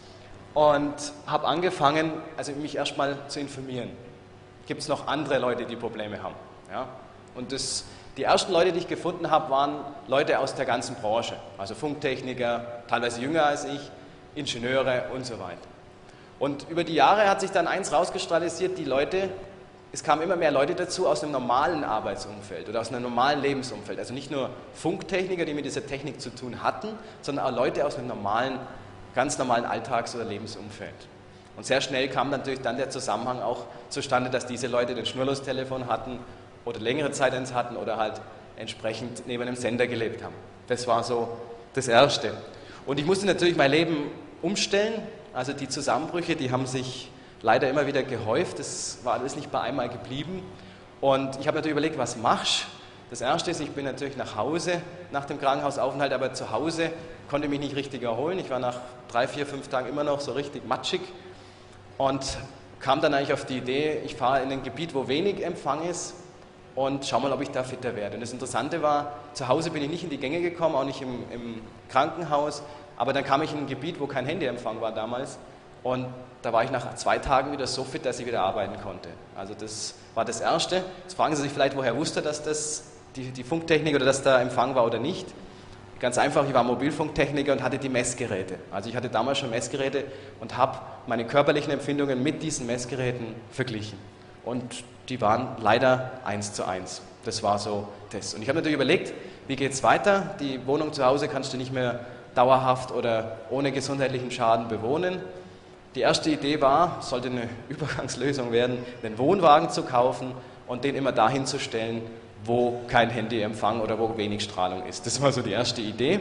und habe angefangen, also mich erstmal zu informieren. Gibt es noch andere Leute, die Probleme haben? Ja? Und das, die ersten Leute, die ich gefunden habe, waren Leute aus der ganzen Branche, also Funktechniker, teilweise jünger als ich, Ingenieure und so weiter. Und über die Jahre hat sich dann eins rauskristallisiert, die Leute, es kamen immer mehr Leute dazu aus einem normalen Arbeitsumfeld oder aus einem normalen Lebensumfeld. Also nicht nur Funktechniker, die mit dieser Technik zu tun hatten, sondern auch Leute aus einem normalen, ganz normalen Alltags- oder Lebensumfeld. Und sehr schnell kam natürlich dann der Zusammenhang auch zustande, dass diese Leute ein Schnurlostelefon hatten oder längere Zeit eins hatten oder halt entsprechend neben einem Sender gelebt haben. Das war so das Erste. Und ich musste natürlich mein Leben umstellen. Also die Zusammenbrüche, die haben sich leider immer wieder gehäuft. Das war alles nicht bei einmal geblieben. Und ich habe natürlich überlegt, was machst du? Das Erste ist, ich bin natürlich nach Hause nach dem Krankenhausaufenthalt, aber zu Hause konnte mich nicht richtig erholen. Ich war nach drei, vier, fünf Tagen immer noch so richtig matschig und kam dann eigentlich auf die Idee, ich fahre in ein Gebiet, wo wenig Empfang ist, und schau mal, ob ich da fitter werde. Und das Interessante war, zu Hause bin ich nicht in die Gänge gekommen, auch nicht im, im Krankenhaus, aber dann kam ich in ein Gebiet, wo kein Handyempfang war damals, und da war ich nach zwei Tagen wieder so fit, dass ich wieder arbeiten konnte. Also das war das Erste. Jetzt fragen Sie sich vielleicht, woher wusste, dass das die, die Funktechnik oder dass da Empfang war oder nicht. Ganz einfach, ich war Mobilfunktechniker und hatte die Messgeräte. Also ich hatte damals schon Messgeräte und habe meine körperlichen Empfindungen mit diesen Messgeräten verglichen. Und die waren leider eins zu eins. Das war so das. Und ich habe natürlich überlegt, wie geht es weiter? Die Wohnung zu Hause kannst du nicht mehr dauerhaft oder ohne gesundheitlichen Schaden bewohnen. Die erste Idee war, es sollte eine Übergangslösung werden, einen Wohnwagen zu kaufen und den immer dahin zu stellen, wo kein Handyempfang oder wo wenig Strahlung ist. Das war so die erste Idee.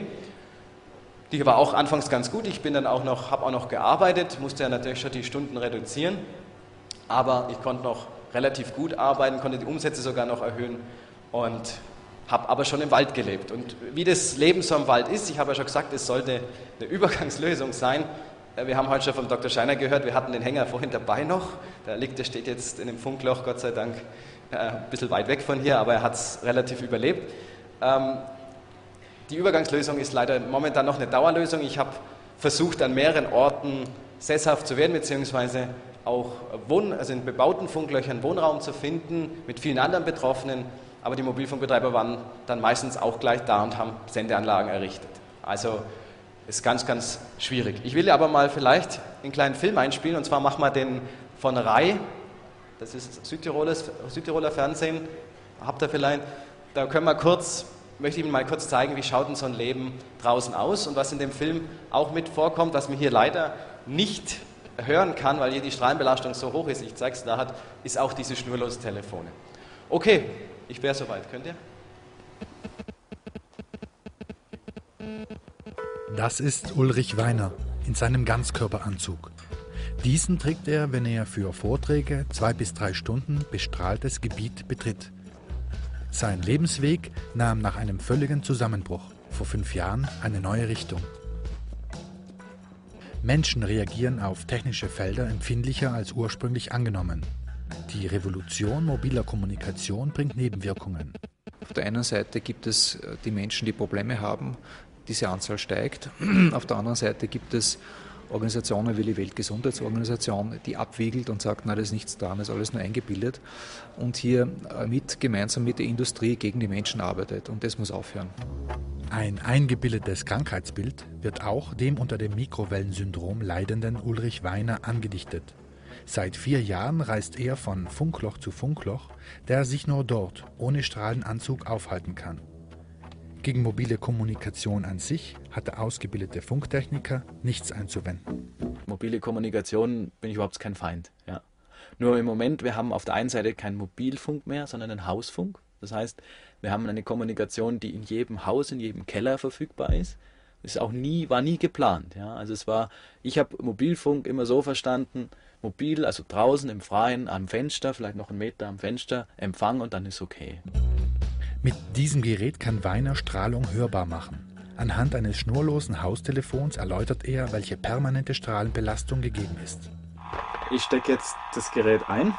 Die war auch anfangs ganz gut. Ich bin dann auch noch, habe auch noch gearbeitet, musste ja natürlich schon die Stunden reduzieren, aber ich konnte noch relativ gut arbeiten, konnte die Umsätze sogar noch erhöhen und habe aber schon im Wald gelebt. Und wie das Leben so im Wald ist, ich habe ja schon gesagt, es sollte eine Übergangslösung sein. Wir haben heute schon vom Doktor Scheiner gehört, wir hatten den Hänger vorhin dabei noch. Der liegt, der steht jetzt in einem Funkloch, Gott sei Dank, ein bisschen weit weg von hier, aber er hat es relativ überlebt. Ähm, die Übergangslösung ist leider momentan noch eine Dauerlösung. Ich habe versucht, an mehreren Orten sesshaft zu werden, beziehungsweise auch Wohn-, also in bebauten Funklöchern Wohnraum zu finden, mit vielen anderen Betroffenen, aber die Mobilfunkbetreiber waren dann meistens auch gleich da und haben Sendeanlagen errichtet. Also ist ganz, ganz schwierig. Ich will aber mal vielleicht einen kleinen Film einspielen, und zwar machen wir den von Rai, das ist Südtiroler, Südtiroler Fernsehen, habt ihr vielleicht, da können wir kurz, möchte ich Ihnen mal kurz zeigen, wie schaut denn so ein Leben draußen aus und was in dem Film auch mit vorkommt, was man hier leider nicht hören kann, weil hier die Strahlenbelastung so hoch ist, ich zeige es da hat, ist auch diese schnurlosen Telefone. Okay, ich wäre soweit, könnt ihr? Das ist Ulrich Weiner in seinem Ganzkörperanzug. Diesen trägt er, wenn er für Vorträge zwei bis drei Stunden bestrahltes Gebiet betritt. Sein Lebensweg nahm nach einem völligen Zusammenbruch vor fünf Jahren eine neue Richtung. Menschen reagieren auf technische Felder empfindlicher als ursprünglich angenommen. Die Revolution mobiler Kommunikation bringt Nebenwirkungen. Auf der einen Seite gibt es die Menschen, die Probleme haben, diese Anzahl steigt. Auf der anderen Seite gibt es Organisationen wie die Weltgesundheitsorganisation, die abwiegelt und sagt, na, das ist nichts dran, das ist alles nur eingebildet und hier mit, gemeinsam mit der Industrie gegen die Menschen arbeitet und das muss aufhören. Ein eingebildetes Krankheitsbild wird auch dem unter dem Mikrowellensyndrom leidenden Ulrich Weiner angedichtet. Seit vier Jahren reist er von Funkloch zu Funkloch, der sich nur dort ohne Strahlenanzug aufhalten kann. Gegen mobile Kommunikation an sich hat der ausgebildete Funktechniker nichts einzuwenden. Mobile Kommunikation bin ich überhaupt kein Feind. Ja. Nur im Moment, wir haben auf der einen Seite keinen Mobilfunk mehr, sondern einen Hausfunk. Das heißt, wir haben eine Kommunikation, die in jedem Haus, in jedem Keller verfügbar ist. Das ist auch nie, war nie geplant. Ja. Also es war, ich habe Mobilfunk immer so verstanden, mobil, also draußen im Freien, am Fenster, vielleicht noch einen Meter am Fenster, Empfang und dann ist okay. Mit diesem Gerät kann Weiner Strahlung hörbar machen. Anhand eines schnurlosen Haustelefons erläutert er, welche permanente Strahlenbelastung gegeben ist. Ich stecke jetzt das Gerät ein. Und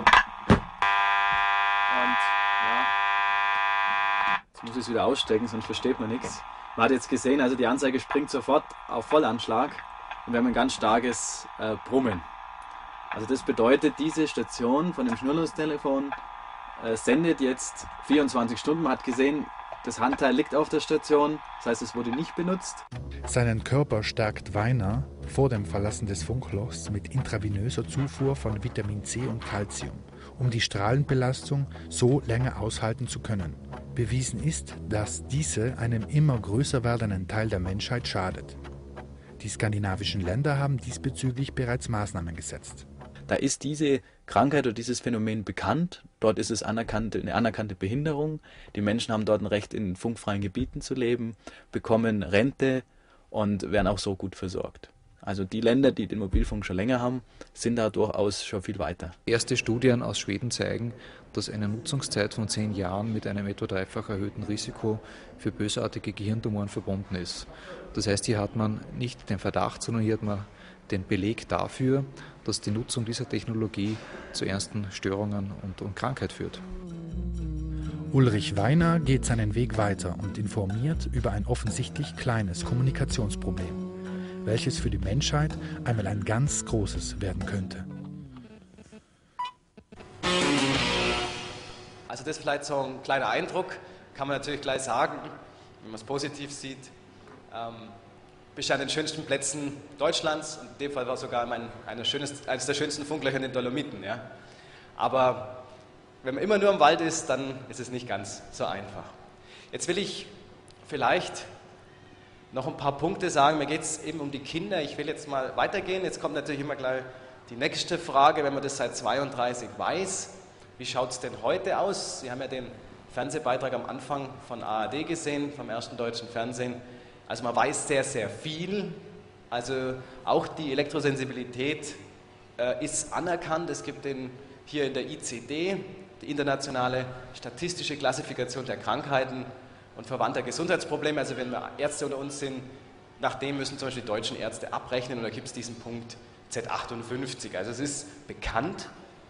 ja, jetzt muss ich es wieder ausstecken, sonst versteht man nichts. Man hat jetzt gesehen, also die Anzeige springt sofort auf Vollanschlag und wir haben ein ganz starkes äh, Brummen. Also das bedeutet, diese Station von dem Schnurlostelefon äh, sendet jetzt vierundzwanzig Stunden. Man hat gesehen, das Handteil liegt auf der Station, das heißt, es wurde nicht benutzt. Seinen Körper stärkt Weiner vor dem Verlassen des Funklochs mit intravenöser Zufuhr von Vitamin C und Calcium, um die Strahlenbelastung so länger aushalten zu können. Bewiesen ist, dass diese einem immer größer werdenden Teil der Menschheit schadet. Die skandinavischen Länder haben diesbezüglich bereits Maßnahmen gesetzt. Da ist diese Krankheit oder dieses Phänomen bekannt. Dort ist es anerkannte, eine anerkannte Behinderung. Die Menschen haben dort ein Recht, in funkfreien Gebieten zu leben, bekommen Rente und werden auch so gut versorgt. Also die Länder, die den Mobilfunk schon länger haben, sind da durchaus schon viel weiter. Erste Studien aus Schweden zeigen, dass eine Nutzungszeit von zehn Jahren mit einem etwa dreifach erhöhten Risiko für bösartige Gehirntumoren verbunden ist. Das heißt, hier hat man nicht den Verdacht, sondern hier hat man den Beleg dafür, dass die Nutzung dieser Technologie zu ernsten Störungen und, und Krankheit führt. Ulrich Weiner geht seinen Weg weiter und informiert über ein offensichtlich kleines Kommunikationsproblem, welches für die Menschheit einmal ein ganz großes werden könnte. Also das ist vielleicht so ein kleiner Eindruck, kann man natürlich gleich sagen, wenn man es positiv sieht. Ähm, bist an den schönsten Plätzen Deutschlands, und in dem Fall war sogar mein, eines, schönes, eines der schönsten Funklöcher in den Dolomiten. Ja. Aber wenn man immer nur im Wald ist, dann ist es nicht ganz so einfach. Jetzt will ich vielleicht noch ein paar Punkte sagen. Mir geht es eben um die Kinder. Ich will jetzt mal weitergehen. Jetzt kommt natürlich immer gleich die nächste Frage, wenn man das seit zweiunddreißig weiß. Wie schaut es denn heute aus? Sie haben ja den Fernsehbeitrag am Anfang von A R D gesehen, vom ersten deutschen Fernsehen. Also man weiß sehr, sehr viel. Also auch die Elektrosensibilität äh, ist anerkannt. Es gibt den, hier in der I C D, die internationale statistische Klassifikation der Krankheiten und verwandter Gesundheitsprobleme. Also wenn wir Ärzte unter uns sind, nach dem müssen zum Beispiel die deutschen Ärzte abrechnen und da gibt es diesen Punkt Z achtundfünfzig. Also es ist bekannt.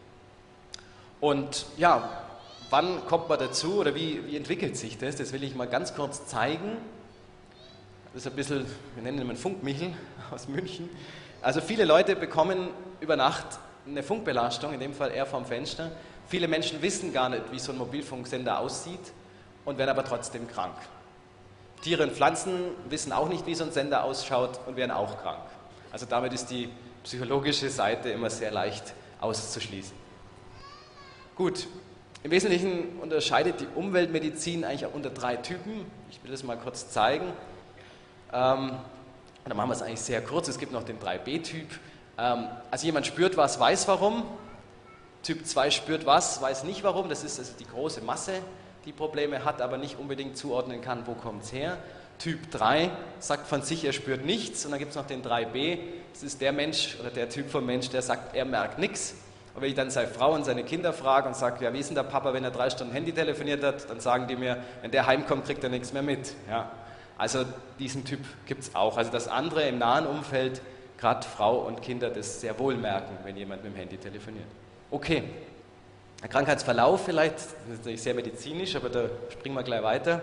Und ja, wann kommt man dazu oder wie, wie entwickelt sich das? Das will ich mal ganz kurz zeigen. Das ist ein bisschen, wir nennen ihn einen Funkmichel aus München. Also viele Leute bekommen über Nacht eine Funkbelastung, in dem Fall eher vom Fenster. Viele Menschen wissen gar nicht, wie so ein Mobilfunksender aussieht und werden aber trotzdem krank. Tiere und Pflanzen wissen auch nicht, wie so ein Sender ausschaut und werden auch krank. Also damit ist die psychologische Seite immer sehr leicht auszuschließen. Gut, im Wesentlichen unterscheidet die Umweltmedizin eigentlich auch unter drei Typen. Ich will das mal kurz zeigen. Ähm, dann machen wir es eigentlich sehr kurz. Es gibt noch den drei B Typ. Ähm, also jemand spürt was, weiß warum. Typ zwei spürt was, weiß nicht warum. Das ist also die große Masse, die Probleme hat, aber nicht unbedingt zuordnen kann, wo kommt es her. Typ drei sagt von sich, er spürt nichts. Und dann gibt es noch den drei B. Das ist der Mensch oder der Typ von Mensch, der sagt, er merkt nichts. Und wenn ich dann seine Frau und seine Kinder frage und sage, ja, wie ist denn der Papa, wenn er drei Stunden Handy telefoniert hat, dann sagen die mir, wenn der heimkommt, kriegt er nichts mehr mit. Ja. Also diesen Typ gibt es auch. Also das andere im nahen Umfeld, gerade Frau und Kinder, das sehr wohl merken, wenn jemand mit dem Handy telefoniert. Okay, der Krankheitsverlauf vielleicht, das ist natürlich sehr medizinisch, aber da springen wir gleich weiter.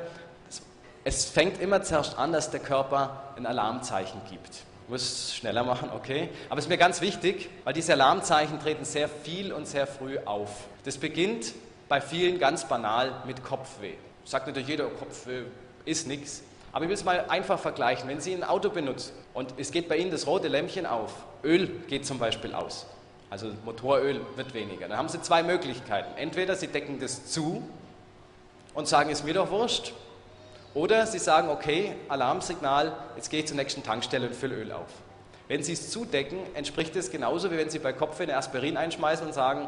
Es fängt immer zuerst an, dass der Körper ein Alarmzeichen gibt. Ich muss schneller machen, okay. Aber es ist mir ganz wichtig, weil diese Alarmzeichen treten sehr viel und sehr früh auf. Das beginnt bei vielen ganz banal mit Kopfweh. Sagt natürlich jeder, Kopfweh ist nichts. Aber ich will es mal einfach vergleichen. Wenn Sie ein Auto benutzen und es geht bei Ihnen das rote Lämpchen auf, Öl geht zum Beispiel aus. Also Motoröl wird weniger. Dann haben Sie zwei Möglichkeiten. Entweder Sie decken das zu und sagen, ist mir doch wurscht. Oder Sie sagen, okay, Alarmsignal, jetzt gehe ich zur nächsten Tankstelle und fülle Öl auf. Wenn Sie es zudecken, entspricht es genauso, wie wenn Sie bei Kopfweh eine Aspirin einschmeißen und sagen,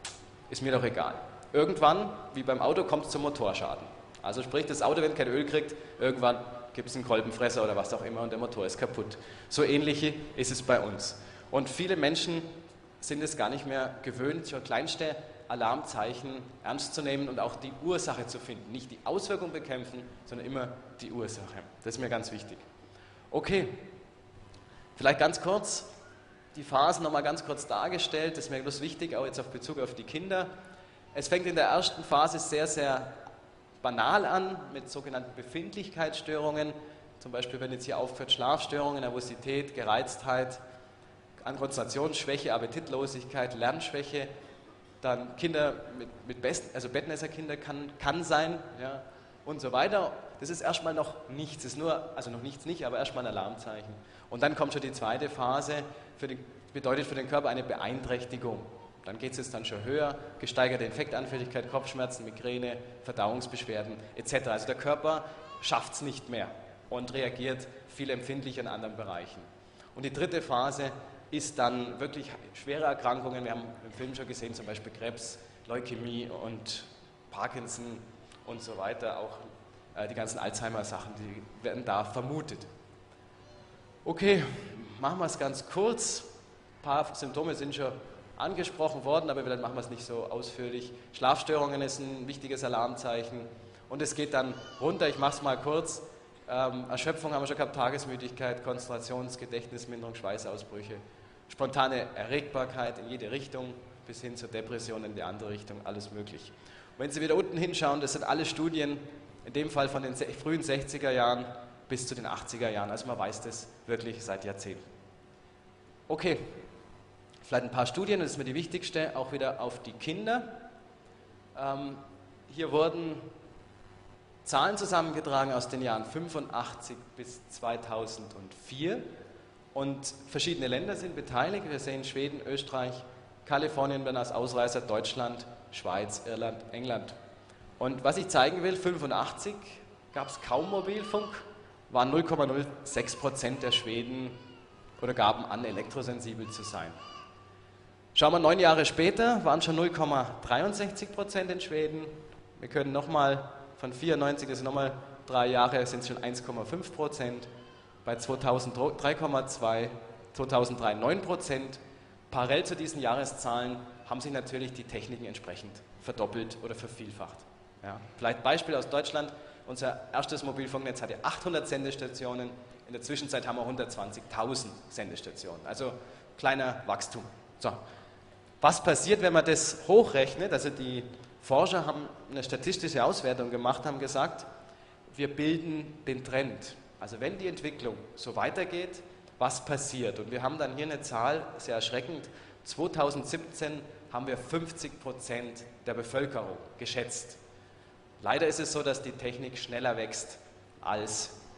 ist mir doch egal. Irgendwann, wie beim Auto, kommt es zum Motorschaden. Also sprich, das Auto, wenn kein Öl kriegt, irgendwann gibt es einen Kolbenfresser oder was auch immer und der Motor ist kaputt. So ähnlich ist es bei uns. Und viele Menschen sind es gar nicht mehr gewöhnt, so kleinste Alarmzeichen ernst zu nehmen und auch die Ursache zu finden. Nicht die Auswirkung bekämpfen, sondern immer die Ursache. Das ist mir ganz wichtig. Okay, vielleicht ganz kurz die Phasen nochmal ganz kurz dargestellt. Das ist mir bloß wichtig, auch jetzt auf Bezug auf die Kinder. Es fängt in der ersten Phase sehr, sehr banal an mit sogenannten Befindlichkeitsstörungen. Zum Beispiel werden jetzt hier aufgeführt Schlafstörungen, Nervosität, Gereiztheit, Konzentrationsschwäche, Appetitlosigkeit, Lernschwäche. Dann Kinder mit, mit Best, also Bettnässerkinder kann, kann sein, ja, und so weiter. Das ist erstmal noch nichts, das ist nur, also noch nichts nicht, aber erstmal ein Alarmzeichen. Und dann kommt schon die zweite Phase, für den, bedeutet für den Körper eine Beeinträchtigung. Dann geht es jetzt dann schon höher, gesteigerte Infektanfälligkeit, Kopfschmerzen, Migräne, Verdauungsbeschwerden et cetera. Also der Körper schafft es nicht mehr und reagiert viel empfindlicher in anderen Bereichen. Und die dritte Phase ist dann wirklich schwere Erkrankungen. Wir haben im Film schon gesehen, zum Beispiel Krebs, Leukämie und Parkinson und so weiter. Auch äh, die ganzen Alzheimer-Sachen, die werden da vermutet. Okay, machen wir es ganz kurz. Ein paar Symptome sind schon angesprochen worden, aber vielleicht machen wir es nicht so ausführlich. Schlafstörungen ist ein wichtiges Alarmzeichen. Und es geht dann runter, ich mache es mal kurz. Ähm, Erschöpfung haben wir schon gehabt, Tagesmüdigkeit, Konzentrations-, Gedächtnisminderung, Schweißausbrüche. Spontane Erregbarkeit in jede Richtung, bis hin zur Depression in die andere Richtung, alles möglich. Und wenn Sie wieder unten hinschauen, das sind alle Studien, in dem Fall von den frühen sechziger Jahren bis zu den achtziger Jahren. Also man weiß das wirklich seit Jahrzehnten. Okay, vielleicht ein paar Studien, das ist mir die wichtigste, auch wieder auf die Kinder. Ähm, hier wurden Zahlen zusammengetragen aus den Jahren fünfundachtzig bis zweitausendvier. Und verschiedene Länder sind beteiligt. Wir sehen Schweden, Österreich, Kalifornien werden als Ausreißer, Deutschland, Schweiz, Irland, England. Und was ich zeigen will, fünfundachtzig gab es kaum Mobilfunk, waren null Komma null sechs Prozent der Schweden oder gaben an, elektrosensibel zu sein. Schauen wir neun Jahre später, waren schon null Komma dreiundsechzig Prozent in Schweden. Wir können nochmal von vierundneunzig, das sind nochmal drei Jahre, sind es schon eins Komma fünf Prozent. Bei zweitausend drei Komma zwei, zweitausenddrei neun Prozent. Parallel zu diesen Jahreszahlen haben sich natürlich die Techniken entsprechend verdoppelt oder vervielfacht. Ja. Vielleicht Beispiel aus Deutschland. Unser erstes Mobilfunknetz hatte achthundert Sendestationen. In der Zwischenzeit haben wir hundertzwanzigtausend Sendestationen. Also kleiner Wachstum. So. Was passiert, wenn man das hochrechnet? Also die Forscher haben eine statistische Auswertung gemacht, haben gesagt, wir bilden den Trend. Also wenn die Entwicklung so weitergeht, was passiert? Und wir haben dann hier eine Zahl, sehr erschreckend, zweitausendsiebzehn haben wir fünfzig Prozent der Bevölkerung geschätzt. Leider ist es so, dass die Technik schneller wächst als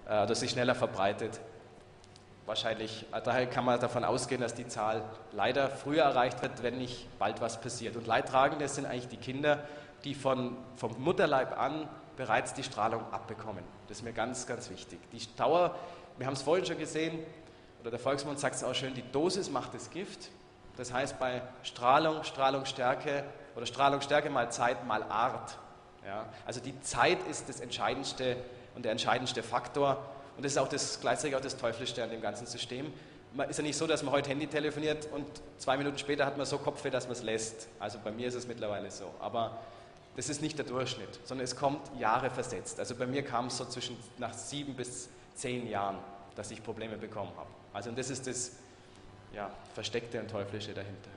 äh, oder sich schneller verbreitet. Wahrscheinlich, daher kann man davon ausgehen, dass die Zahl leider früher erreicht wird, wenn nicht bald was passiert. Und Leidtragende sind eigentlich die Kinder, die von, vom Mutterleib an bereits die Strahlung abbekommen. Das ist mir ganz, ganz wichtig. Die Dauer, wir haben es vorhin schon gesehen, oder der Volksmund sagt es auch schön, die Dosis macht das Gift. Das heißt, bei Strahlung, Strahlungsstärke oder Strahlungsstärke mal Zeit mal Art. Ja, also die Zeit ist das entscheidendste und der entscheidendste Faktor. Und das ist auch das, gleichzeitig auch das Teuflischste an dem ganzen System. Man ist ja nicht so, dass man heute Handy telefoniert und zwei Minuten später hat man so Kopfweh, dass man es lässt. Also bei mir ist es mittlerweile so. Aber das ist nicht der Durchschnitt, sondern es kommt Jahre versetzt. Also bei mir kam es so zwischen nach sieben bis zehn Jahren, dass ich Probleme bekommen habe. Also und das ist das ja, Versteckte und Teuflische dahinter.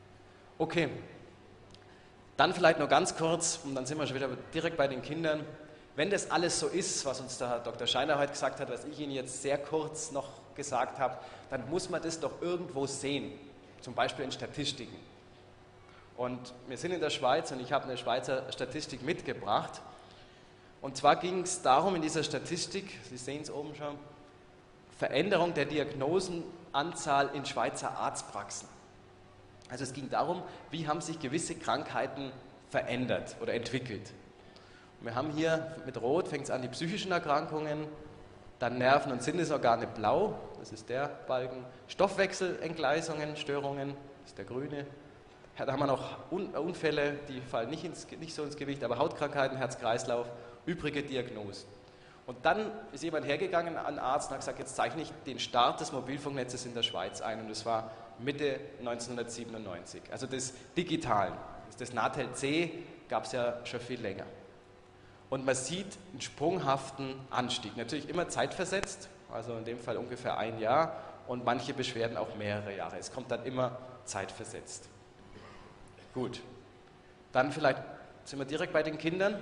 Okay, dann vielleicht nur ganz kurz, und dann sind wir schon wieder direkt bei den Kindern. Wenn das alles so ist, was uns der Herr Doktor Scheiner heute gesagt hat, was ich Ihnen jetzt sehr kurz noch gesagt habe, dann muss man das doch irgendwo sehen, zum Beispiel in Statistiken. Und wir sind in der Schweiz und ich habe eine Schweizer Statistik mitgebracht. Und zwar ging es darum in dieser Statistik, Sie sehen es oben schon, Veränderung der Diagnosenanzahl in Schweizer Arztpraxen. Also es ging darum, wie haben sich gewisse Krankheiten verändert oder entwickelt. Wir haben hier mit Rot, fängt es an, die psychischen Erkrankungen, dann Nerven- und Sinnesorgane blau, das ist der Balken, Stoffwechselentgleisungen, Störungen, das ist der grüne. Da haben wir noch Unfälle, die fallen nicht, ins, nicht so ins Gewicht, aber Hautkrankheiten, Herz-Kreislauf, übrige Diagnosen. Und dann ist jemand hergegangen an den Arzt und hat gesagt, jetzt zeichne ich den Start des Mobilfunknetzes in der Schweiz ein und das war Mitte neunzehnhundertsiebenundneunzig, also des Digitalen. Das Natel C gab es ja schon viel länger. Und man sieht einen sprunghaften Anstieg. Natürlich immer zeitversetzt, also in dem Fall ungefähr ein Jahr und manche Beschwerden auch mehrere Jahre. Es kommt dann immer zeitversetzt. Gut, dann vielleicht sind wir direkt bei den Kindern.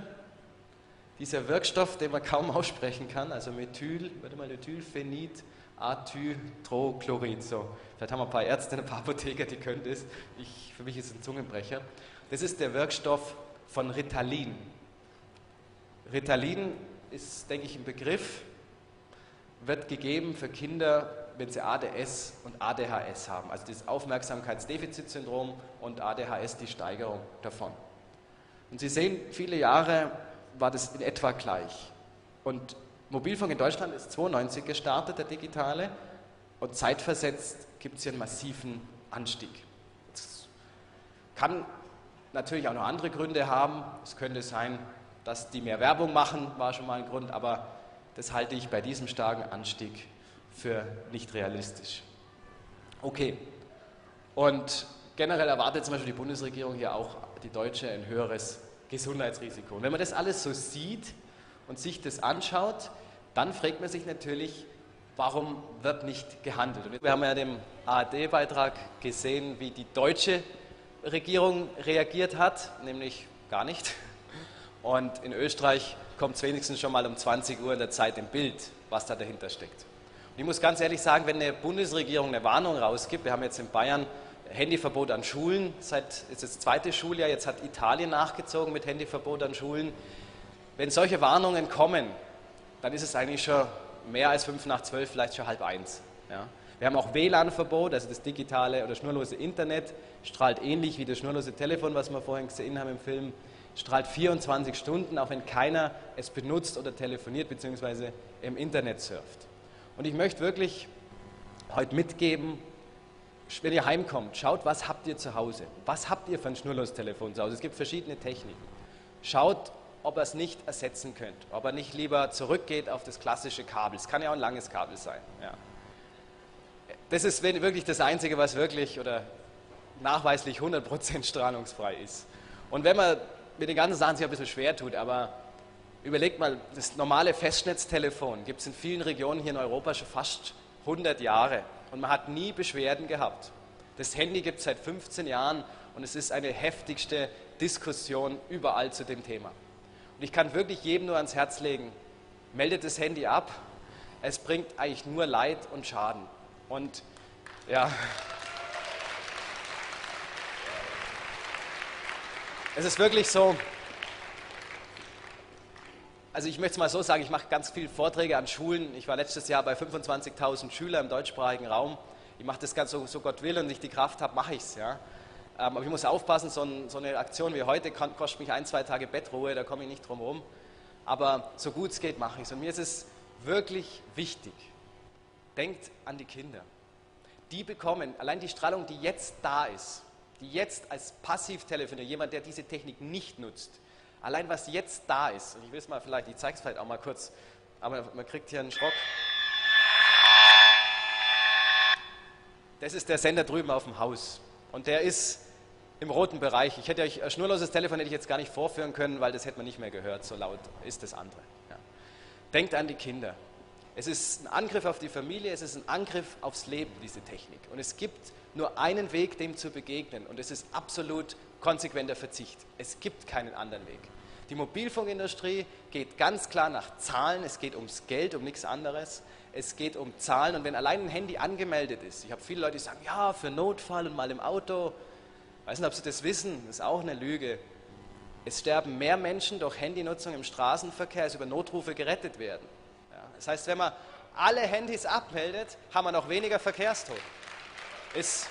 Dieser Wirkstoff, den man kaum aussprechen kann, also Methyl, warte mal, Methylphenid, Atytrochlorид. So, vielleicht haben wir ein paar Ärzte, ein paar Apotheker, die können das. Ich, für mich ist es ein Zungenbrecher. Das ist der Wirkstoff von Ritalin. Ritalin ist, denke ich, ein Begriff, wird gegeben für Kinder, wenn sie A D S und A D H S haben, also das Aufmerksamkeitsdefizitsyndrom und A D H S, die Steigerung davon. Und Sie sehen, viele Jahre war das in etwa gleich. Und Mobilfunk in Deutschland ist zweiundneunzig gestartet, der digitale, und zeitversetzt gibt es hier einen massiven Anstieg. Das kann natürlich auch noch andere Gründe haben. Es könnte sein, dass die mehr Werbung machen, war schon mal ein Grund, aber das halte ich bei diesem starken Anstieg für nicht realistisch. Okay, und generell erwartet zum Beispiel die Bundesregierung hier auch die Deutsche ein höheres Gesundheitsrisiko. Und wenn man das alles so sieht und sich das anschaut, dann fragt man sich natürlich, warum wird nicht gehandelt? Und wir haben ja in dem A R D-Beitrag gesehen, wie die deutsche Regierung reagiert hat, nämlich gar nicht. Und in Österreich kommt es wenigstens schon mal um zwanzig Uhr in der Zeit im Bild, was da dahinter steckt. Und ich muss ganz ehrlich sagen, wenn eine Bundesregierung eine Warnung rausgibt, wir haben jetzt in Bayern Handyverbot an Schulen, seit jetzt das zweite Schuljahr, jetzt hat Italien nachgezogen mit Handyverbot an Schulen. Wenn solche Warnungen kommen, dann ist es eigentlich schon mehr als fünf nach zwölf, vielleicht schon halb eins. Ja. Wir haben auch W L A N-Verbot, also das digitale oder schnurlose Internet, strahlt ähnlich wie das schnurlose Telefon, was wir vorhin gesehen haben im Film, strahlt vierundzwanzig Stunden, auch wenn keiner es benutzt oder telefoniert bzw. im Internet surft. Und ich möchte wirklich heute mitgeben, wenn ihr heimkommt, schaut, was habt ihr zu Hause? Was habt ihr für ein schnurloses Telefon zu Hause? Es gibt verschiedene Techniken. Schaut, ob ihr es nicht ersetzen könnt, ob ihr nicht lieber zurückgeht auf das klassische Kabel. Es kann ja auch ein langes Kabel sein. Ja. Das ist wirklich das Einzige, was wirklich oder nachweislich hundert Prozent strahlungsfrei ist. Und wenn man mit den ganzen Sachen sich ein bisschen schwer tut, aber überlegt mal, das normale Festnetztelefon gibt es in vielen Regionen hier in Europa schon fast hundert Jahre und man hat nie Beschwerden gehabt. Das Handy gibt es seit fünfzehn Jahren und es ist eine heftigste Diskussion überall zu dem Thema. Und ich kann wirklich jedem nur ans Herz legen, meldet das Handy ab, es bringt eigentlich nur Leid und Schaden. Und ja, es ist wirklich so, Also ich möchte es mal so sagen, ich mache ganz viele Vorträge an Schulen. Ich war letztes Jahr bei fünfundzwanzigtausend Schülern im deutschsprachigen Raum. Ich mache das ganz so, so Gott will und ich die Kraft habe, mache ich es. Ja. Aber ich muss aufpassen, so, ein, so eine Aktion wie heute kann, kostet mich ein, zwei Tage Bettruhe, da komme ich nicht drum herum. Aber so gut es geht, mache ich es. Und mir ist es wirklich wichtig, denkt an die Kinder. Die bekommen, allein die Strahlung, die jetzt da ist, die jetzt als Passivtelefonier, jemand, der diese Technik nicht nutzt, allein was jetzt da ist, und ich will es mal vielleicht, ich zeige es vielleicht auch mal kurz, aber man kriegt hier einen Schrock. Das ist der Sender drüben auf dem Haus und der ist im roten Bereich. Ich hätte euch ein schnurloses Telefon hätte ich jetzt gar nicht vorführen können, weil das hätte man nicht mehr gehört, so laut ist das andere. Ja. Denkt an die Kinder. Es ist ein Angriff auf die Familie, es ist ein Angriff aufs Leben, diese Technik. Und es gibt nur einen Weg, dem zu begegnen und es ist absolut konsequenter Verzicht. Es gibt keinen anderen Weg. Die Mobilfunkindustrie geht ganz klar nach Zahlen, es geht ums Geld, um nichts anderes. Es geht um Zahlen und wenn allein ein Handy angemeldet ist, ich habe viele Leute, die sagen, ja, für Notfall und mal im Auto, ich weiß nicht, ob Sie das wissen, das ist auch eine Lüge. Es sterben mehr Menschen durch Handynutzung im Straßenverkehr, als über Norufe gerettet werden. Ja, das heißt, wenn man alle Handys abmeldet, haben wir noch weniger Verkehrstote. Ist,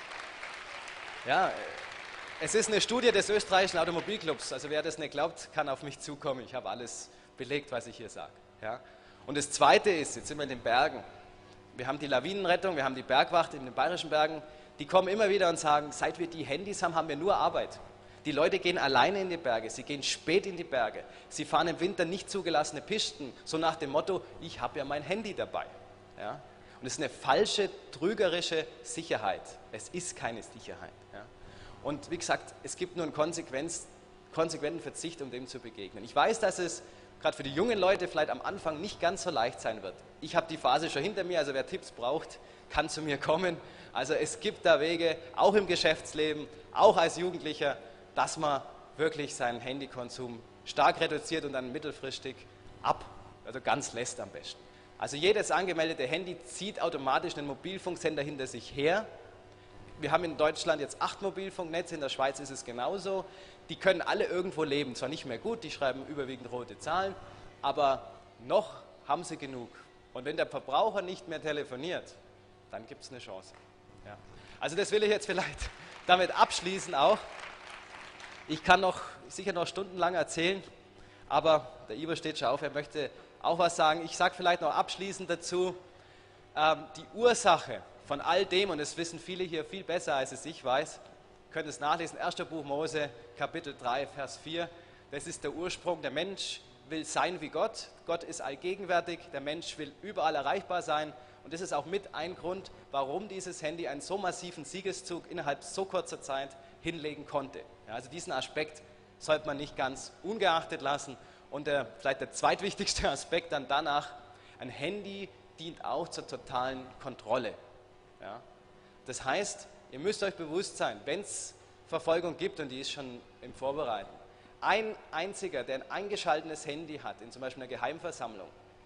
ja, es ist eine Studie des österreichischen Automobilclubs, also wer das nicht glaubt, kann auf mich zukommen. Ich habe alles belegt, was ich hier sage. Ja. Und das Zweite ist, jetzt sind wir in den Bergen, wir haben die Lawinenrettung, wir haben die Bergwacht in den bayerischen Bergen, die kommen immer wieder und sagen, seit wir die Handys haben, haben wir nur Arbeit. Die Leute gehen alleine in die Berge, sie gehen spät in die Berge, sie fahren im Winter nicht zugelassene Pisten, so nach dem Motto, ich habe ja mein Handy dabei. Ja? Und es ist eine falsche, trügerische Sicherheit. Es ist keine Sicherheit. Ja? Und wie gesagt, es gibt nur einen Konsequenz, konsequenten Verzicht, um dem zu begegnen. Ich weiß, dass es gerade für die jungen Leute vielleicht am Anfang nicht ganz so leicht sein wird. Ich habe die Phase schon hinter mir, also wer Tipps braucht, kann zu mir kommen. Also es gibt da Wege, auch im Geschäftsleben, auch als Jugendlicher, dass man wirklich seinen Handykonsum stark reduziert und dann mittelfristig ab, also ganz lässt am besten. Also jedes angemeldete Handy zieht automatisch einen Mobilfunksender hinter sich her. Wir haben in Deutschland jetzt acht Mobilfunknetze, in der Schweiz ist es genauso. Die können alle irgendwo leben, zwar nicht mehr gut, die schreiben überwiegend rote Zahlen, aber noch haben sie genug. Und wenn der Verbraucher nicht mehr telefoniert, dann gibt es eine Chance. Ja. Also das will ich jetzt vielleicht damit abschließen auch. Ich kann noch sicher noch stundenlang erzählen, aber der Ivo steht schon auf, er möchte auch was sagen. Ich sage vielleicht noch abschließend dazu, ähm, die Ursache von all dem, und das wissen viele hier viel besser, als es ich weiß, könnt es nachlesen, erstes Buch Mose, Kapitel drei, Vers vier, das ist der Ursprung, der Mensch will sein wie Gott, Gott ist allgegenwärtig, der Mensch will überall erreichbar sein und das ist auch mit ein Grund, warum dieses Handy einen so massiven Siegeszug innerhalb so kurzer Zeit hinlegen konnte. Ja, also diesen Aspekt sollte man nicht ganz ungeachtet lassen und der, vielleicht der zweitwichtigste Aspekt dann danach, ein Handy dient auch zur totalen Kontrolle. Ja? Das heißt, ihr müsst euch bewusst sein, wenn es Verfolgung gibt, und die ist schon im Vorbereiten, ein einziger, der ein eingeschaltetes Handy hat, in zum Beispiel einer Geheimversammlung,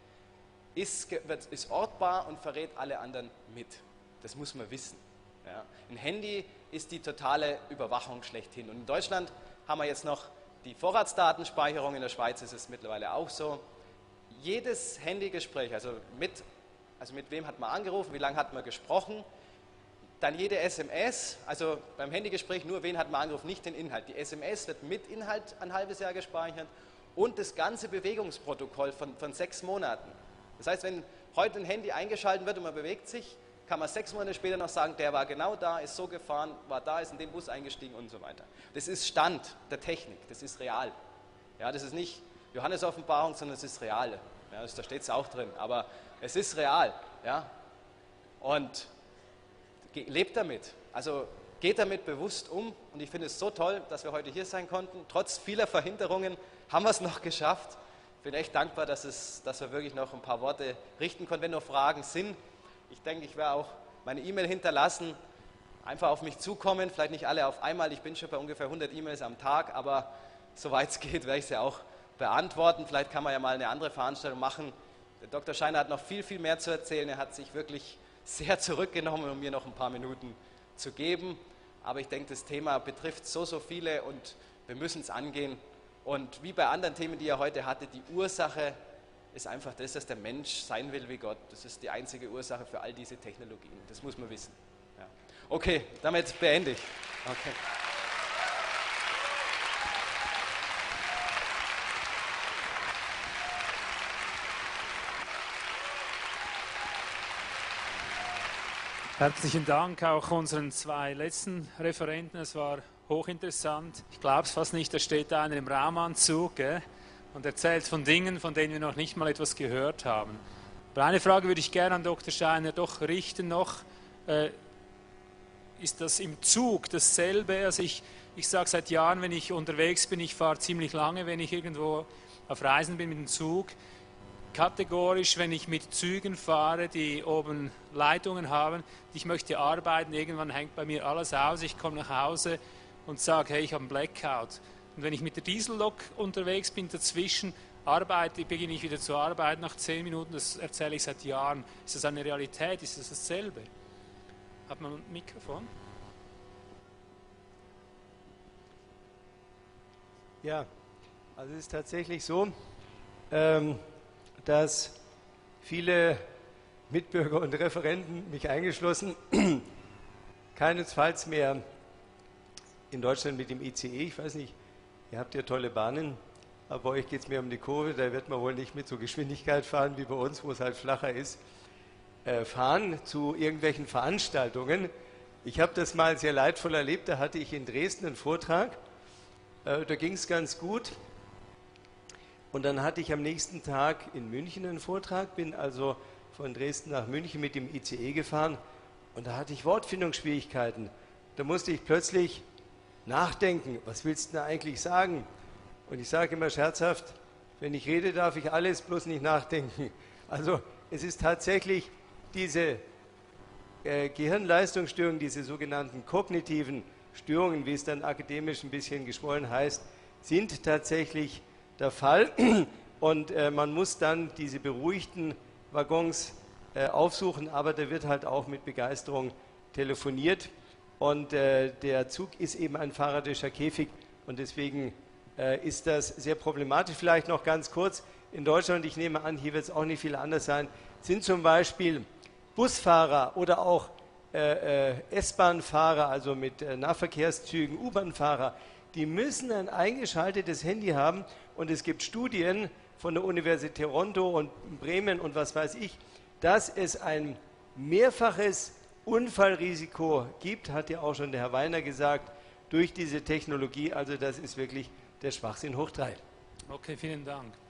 ist, wird, ist ortbar und verrät alle anderen mit. Das muss man wissen. Ja? Ein Handy ist die totale Überwachung schlechthin. Und in Deutschland haben wir jetzt noch die Vorratsdatenspeicherung, in der Schweiz ist es mittlerweile auch so. Jedes Handygespräch, also mit, also mit wem hat man angerufen, wie lange hat man gesprochen, dann jede S M S, also beim Handygespräch nur, wen hat man angerufen, nicht den Inhalt. Die S M S wird mit Inhalt ein halbes Jahr gespeichert und das ganze Bewegungsprotokoll von, von sechs Monaten. Das heißt, wenn heute ein Handy eingeschaltet wird und man bewegt sich, kann man sechs Monate später noch sagen, der war genau da, ist so gefahren, war da, ist in den Bus eingestiegen und so weiter. Das ist Stand der Technik, das ist real. Ja, das ist nicht Johannes-Offenbarung, sondern es ist real. Ja, das, da steht es auch drin, aber es ist real. Ja? Und lebt damit, also geht damit bewusst um und ich finde es so toll, dass wir heute hier sein konnten. Trotz vieler Verhinderungen haben wir es noch geschafft. Ich bin echt dankbar, dass, es, dass wir wirklich noch ein paar Worte richten konnten, wenn noch Fragen sind. Ich denke, ich werde auch meine E-Mail hinterlassen, einfach auf mich zukommen, vielleicht nicht alle auf einmal, ich bin schon bei ungefähr hundert E-Mails am Tag, aber soweit es geht, werde ich sie auch beantworten. Vielleicht kann man ja mal eine andere Veranstaltung machen. Der Doktor Scheiner hat noch viel, viel mehr zu erzählen, er hat sich wirklich sehr zurückgenommen, um mir noch ein paar Minuten zu geben. Aber ich denke, das Thema betrifft so, so viele und wir müssen es angehen. Und wie bei anderen Themen, die er heute hatte, die Ursache ist einfach das, dass der Mensch sein will wie Gott. Das ist die einzige Ursache für all diese Technologien. Das muss man wissen. Ja. Okay, damit beende ich. Okay. Herzlichen Dank auch unseren zwei letzten Referenten. Es war hochinteressant. Ich glaube es fast nicht, da steht einer im Raumanzug, gell? Und erzählt von Dingen, von denen wir noch nicht mal etwas gehört haben. Aber eine Frage würde ich gerne an Doktor Scheiner doch richten noch. Äh, ist das im Zug dasselbe? Also ich, ich sage seit Jahren, wenn ich unterwegs bin, ich fahre ziemlich lange, wenn ich irgendwo auf Reisen bin mit dem Zug. Kategorisch, wenn ich mit Zügen fahre, die oben Leitungen haben, ich möchte arbeiten, irgendwann hängt bei mir alles aus, ich komme nach Hause und sage, hey, ich habe einen Blackout. Und wenn ich mit der Diesellok unterwegs bin, dazwischen arbeite, beginne ich wieder zu arbeiten, nach zehn Minuten, das erzähle ich seit Jahren. Ist das eine Realität? Ist das dasselbe? Hat man ein Mikrofon? Ja, also es ist tatsächlich so, ähm, dass viele Mitbürger und Referenten, mich eingeschlossen, keinesfalls mehr in Deutschland mit dem I C E, ich weiß nicht, ihr habt ja tolle Bahnen, aber bei euch geht es mehr um die Kurve, da wird man wohl nicht mit so Geschwindigkeit fahren wie bei uns, wo es halt flacher ist, äh, fahren zu irgendwelchen Veranstaltungen. Ich habe das mal sehr leidvoll erlebt, da hatte ich in Dresden einen Vortrag, äh, da ging es ganz gut. Und dann hatte ich am nächsten Tag in München einen Vortrag, bin also von Dresden nach München mit dem I C E gefahren und da hatte ich Wortfindungsschwierigkeiten. Da musste ich plötzlich nachdenken, was willst du denn eigentlich sagen? Und ich sage immer scherzhaft, wenn ich rede, darf ich alles, bloß nicht nachdenken. Also es ist tatsächlich diese äh, Gehirnleistungsstörungen, diese sogenannten kognitiven Störungen, wie es dann akademisch ein bisschen geschwollen heißt, sind tatsächlich der Fall. Und äh, man muss dann diese beruhigten Waggons äh, aufsuchen, aber da wird halt auch mit Begeisterung telefoniert. Und äh, der Zug ist eben ein faradäischer Käfig und deswegen äh, ist das sehr problematisch. Vielleicht noch ganz kurz, in Deutschland, ich nehme an, hier wird es auch nicht viel anders sein, sind zum Beispiel Busfahrer oder auch äh, äh, S-Bahn-Fahrer, also mit äh, Nahverkehrszügen, U-Bahn-Fahrer, die müssen ein eingeschaltetes Handy haben und es gibt Studien von der Universität Toronto und Bremen und was weiß ich, dass es ein mehrfaches Unfallrisiko gibt, hat ja auch schon der Herr Weiner gesagt, durch diese Technologie. Also das ist wirklich der Schwachsinn hoch drei. Okay, vielen Dank.